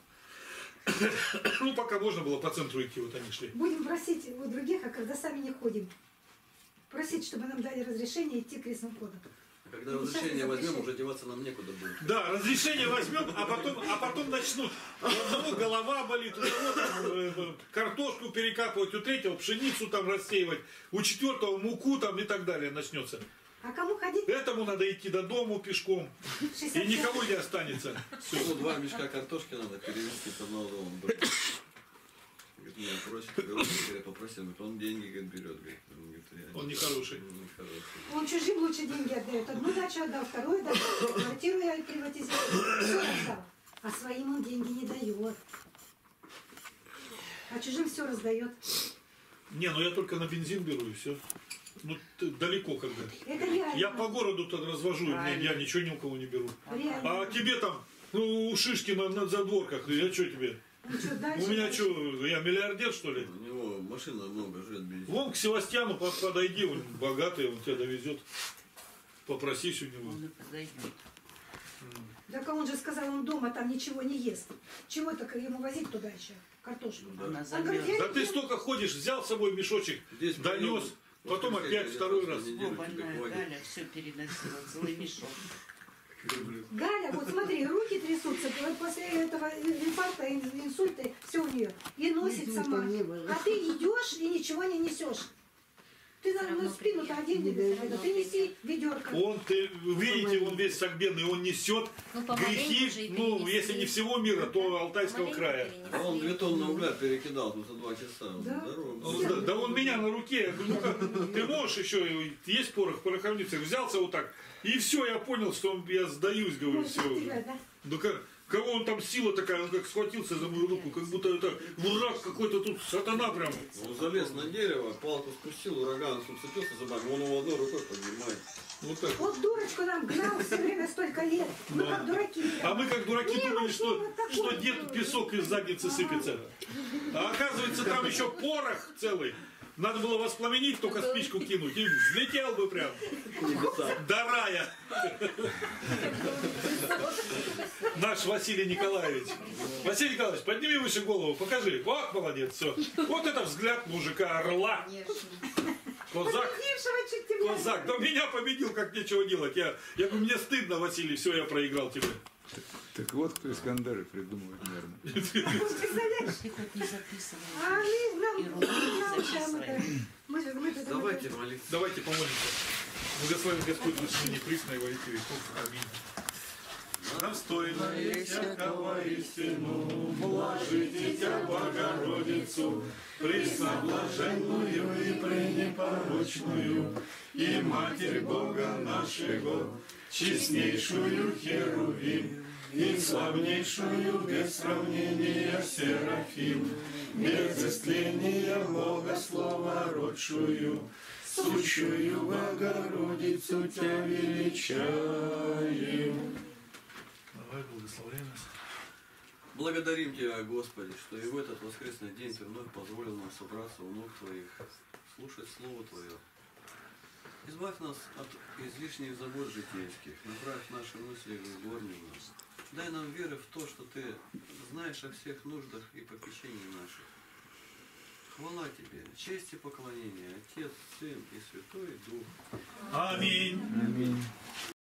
Ну, пока можно было по центру идти, вот они шли. Будем просить у других, а когда сами не ходим. Просить, чтобы нам дали разрешение идти крестным ходом. А когда Ну, сейчас разрешение возьмем, запрещают. уже деваться нам некуда будет. Да, разрешение возьмем, а потом, а потом начнут. У одного голова болит, у того там, э, картошку перекапывать, у третьего пшеницу там рассеивать, у четвертого муку там и так далее начнется. А кому ходить? Этому надо идти до дому пешком, и никого не останется. Всего два мешка картошки надо перевести с одного дома. Говорит, меня просит, говорит, попросил, говорит, он деньги говорит, берет. Говорит, он, говорит, я Он нехороший. Он нехороший. Он чужим лучше деньги отдает. Одну дачу отдал, вторую отдал, квартиру я приватизировал. Все отдал. А своим он деньги не дает. А чужим все раздает. Не, ну я только на бензин беру и все. Ну, т- далеко как бы. Это реально. Я по городу-то развожу, мне- я Правильно. ничего ни у кого не беру. Реально. А тебе там, ну, у шишки на, на задворках, я что тебе? Ну, что, дальше, У меня дальше. что, я миллиардер, что ли? У него машина много жрет бензин. Вон к Севастьяну под- подойди, он богатый, он тебя довезет. Попросись у него. Он и подойдет. Так а он же сказал, он дома там ничего не ест. Чего так ему возить туда еще? Картошку. Она Он говорит, замерзла. я Да не ты ем. столько ходишь, взял с собой мешочек, Здесь донес, пойдем, потом воскресенье, опять я второй просто раз. неделю О, тебе больная хватит. Галя все переносила, целый мешок. Галя, вот смотри, руки трясутся, вот после этого инфаркта, ин- инсульта, все у нее. И носит сама. А ты идешь и ничего не несешь. Ты на, на спину-то оденешь, а ты неси ведерко. Он, ты, видите, он весь согбенный, он несет Ну, помаленьку же грехи, и ну, перенесли. если не всего мира, то Алтайского Помаленьку края. перенесли. А он две тонны угля перекидал тут за два часа. Да? Здорово. Он, да, да он меня на руке, я говорю, ну как, ты можешь еще, есть порох в пороховнице, взялся вот так, и все, я понял, что он, я сдаюсь, говорю, Ой, все как уже. тебя, да? Да как, кого он там сила такая, он как схватился за мою руку, как будто это враг какой-то тут, сатана прям. Он залез на дерево, палку спустил, ураган тут цепился зубами, он его одной рукой поднимает. Вот так. Вот дурочку нам гнал все время столько лет. Мы Да. как дураки. А мы как дураки Не, думали, ну что, вот такое что было. где-то песок из задницы сыпется. А оказывается, там еще порох целый. Надо было воспламенить, только спичку кинуть, и взлетел бы прям до рая. Наш Василий Николаевич. Василий Николаевич, подними выше голову, покажи. Вот, молодец, все. Вот это взгляд мужика, орла. Козак. Победившего чуть тебя. Козак. Да меня победил, как нечего делать. Я, я говорю, мне стыдно, Василий, все, я проиграл тебе. Так вот кто Искандеры придумывает, наверное. Представляешь? Ты хоть не записывай. А мы, нам, Ерунду не нам там записывай. это, мы же, мы же, Давайте молиться. Давайте помолимся. Благословен Господь наше ныне присно и во веки веков. Аминь. Достойная всякого истину, блажите Тебя, Богородицу, пресноблаженную и пренепорочную, и Матерь Бога нашего, честнейшую Херувим, и славнейшую без сравнения Серафим, без истления Бога Слова родшую, сущую Богородицу Тебя величаем. Давай, благословляй нас. Благодарим Тебя, Господи, что и в этот воскресный день Ты вновь позволил нам собраться у ног Твоих, слушать Слово Твое. Избавь нас от излишних забот житейских, направь наши мысли в горнюю нас. Дай нам веры в то, что Ты знаешь о всех нуждах и попечениях наших. Хвала Тебе, честь и поклонение, Отец, Сын и Святой Дух. Аминь. Аминь.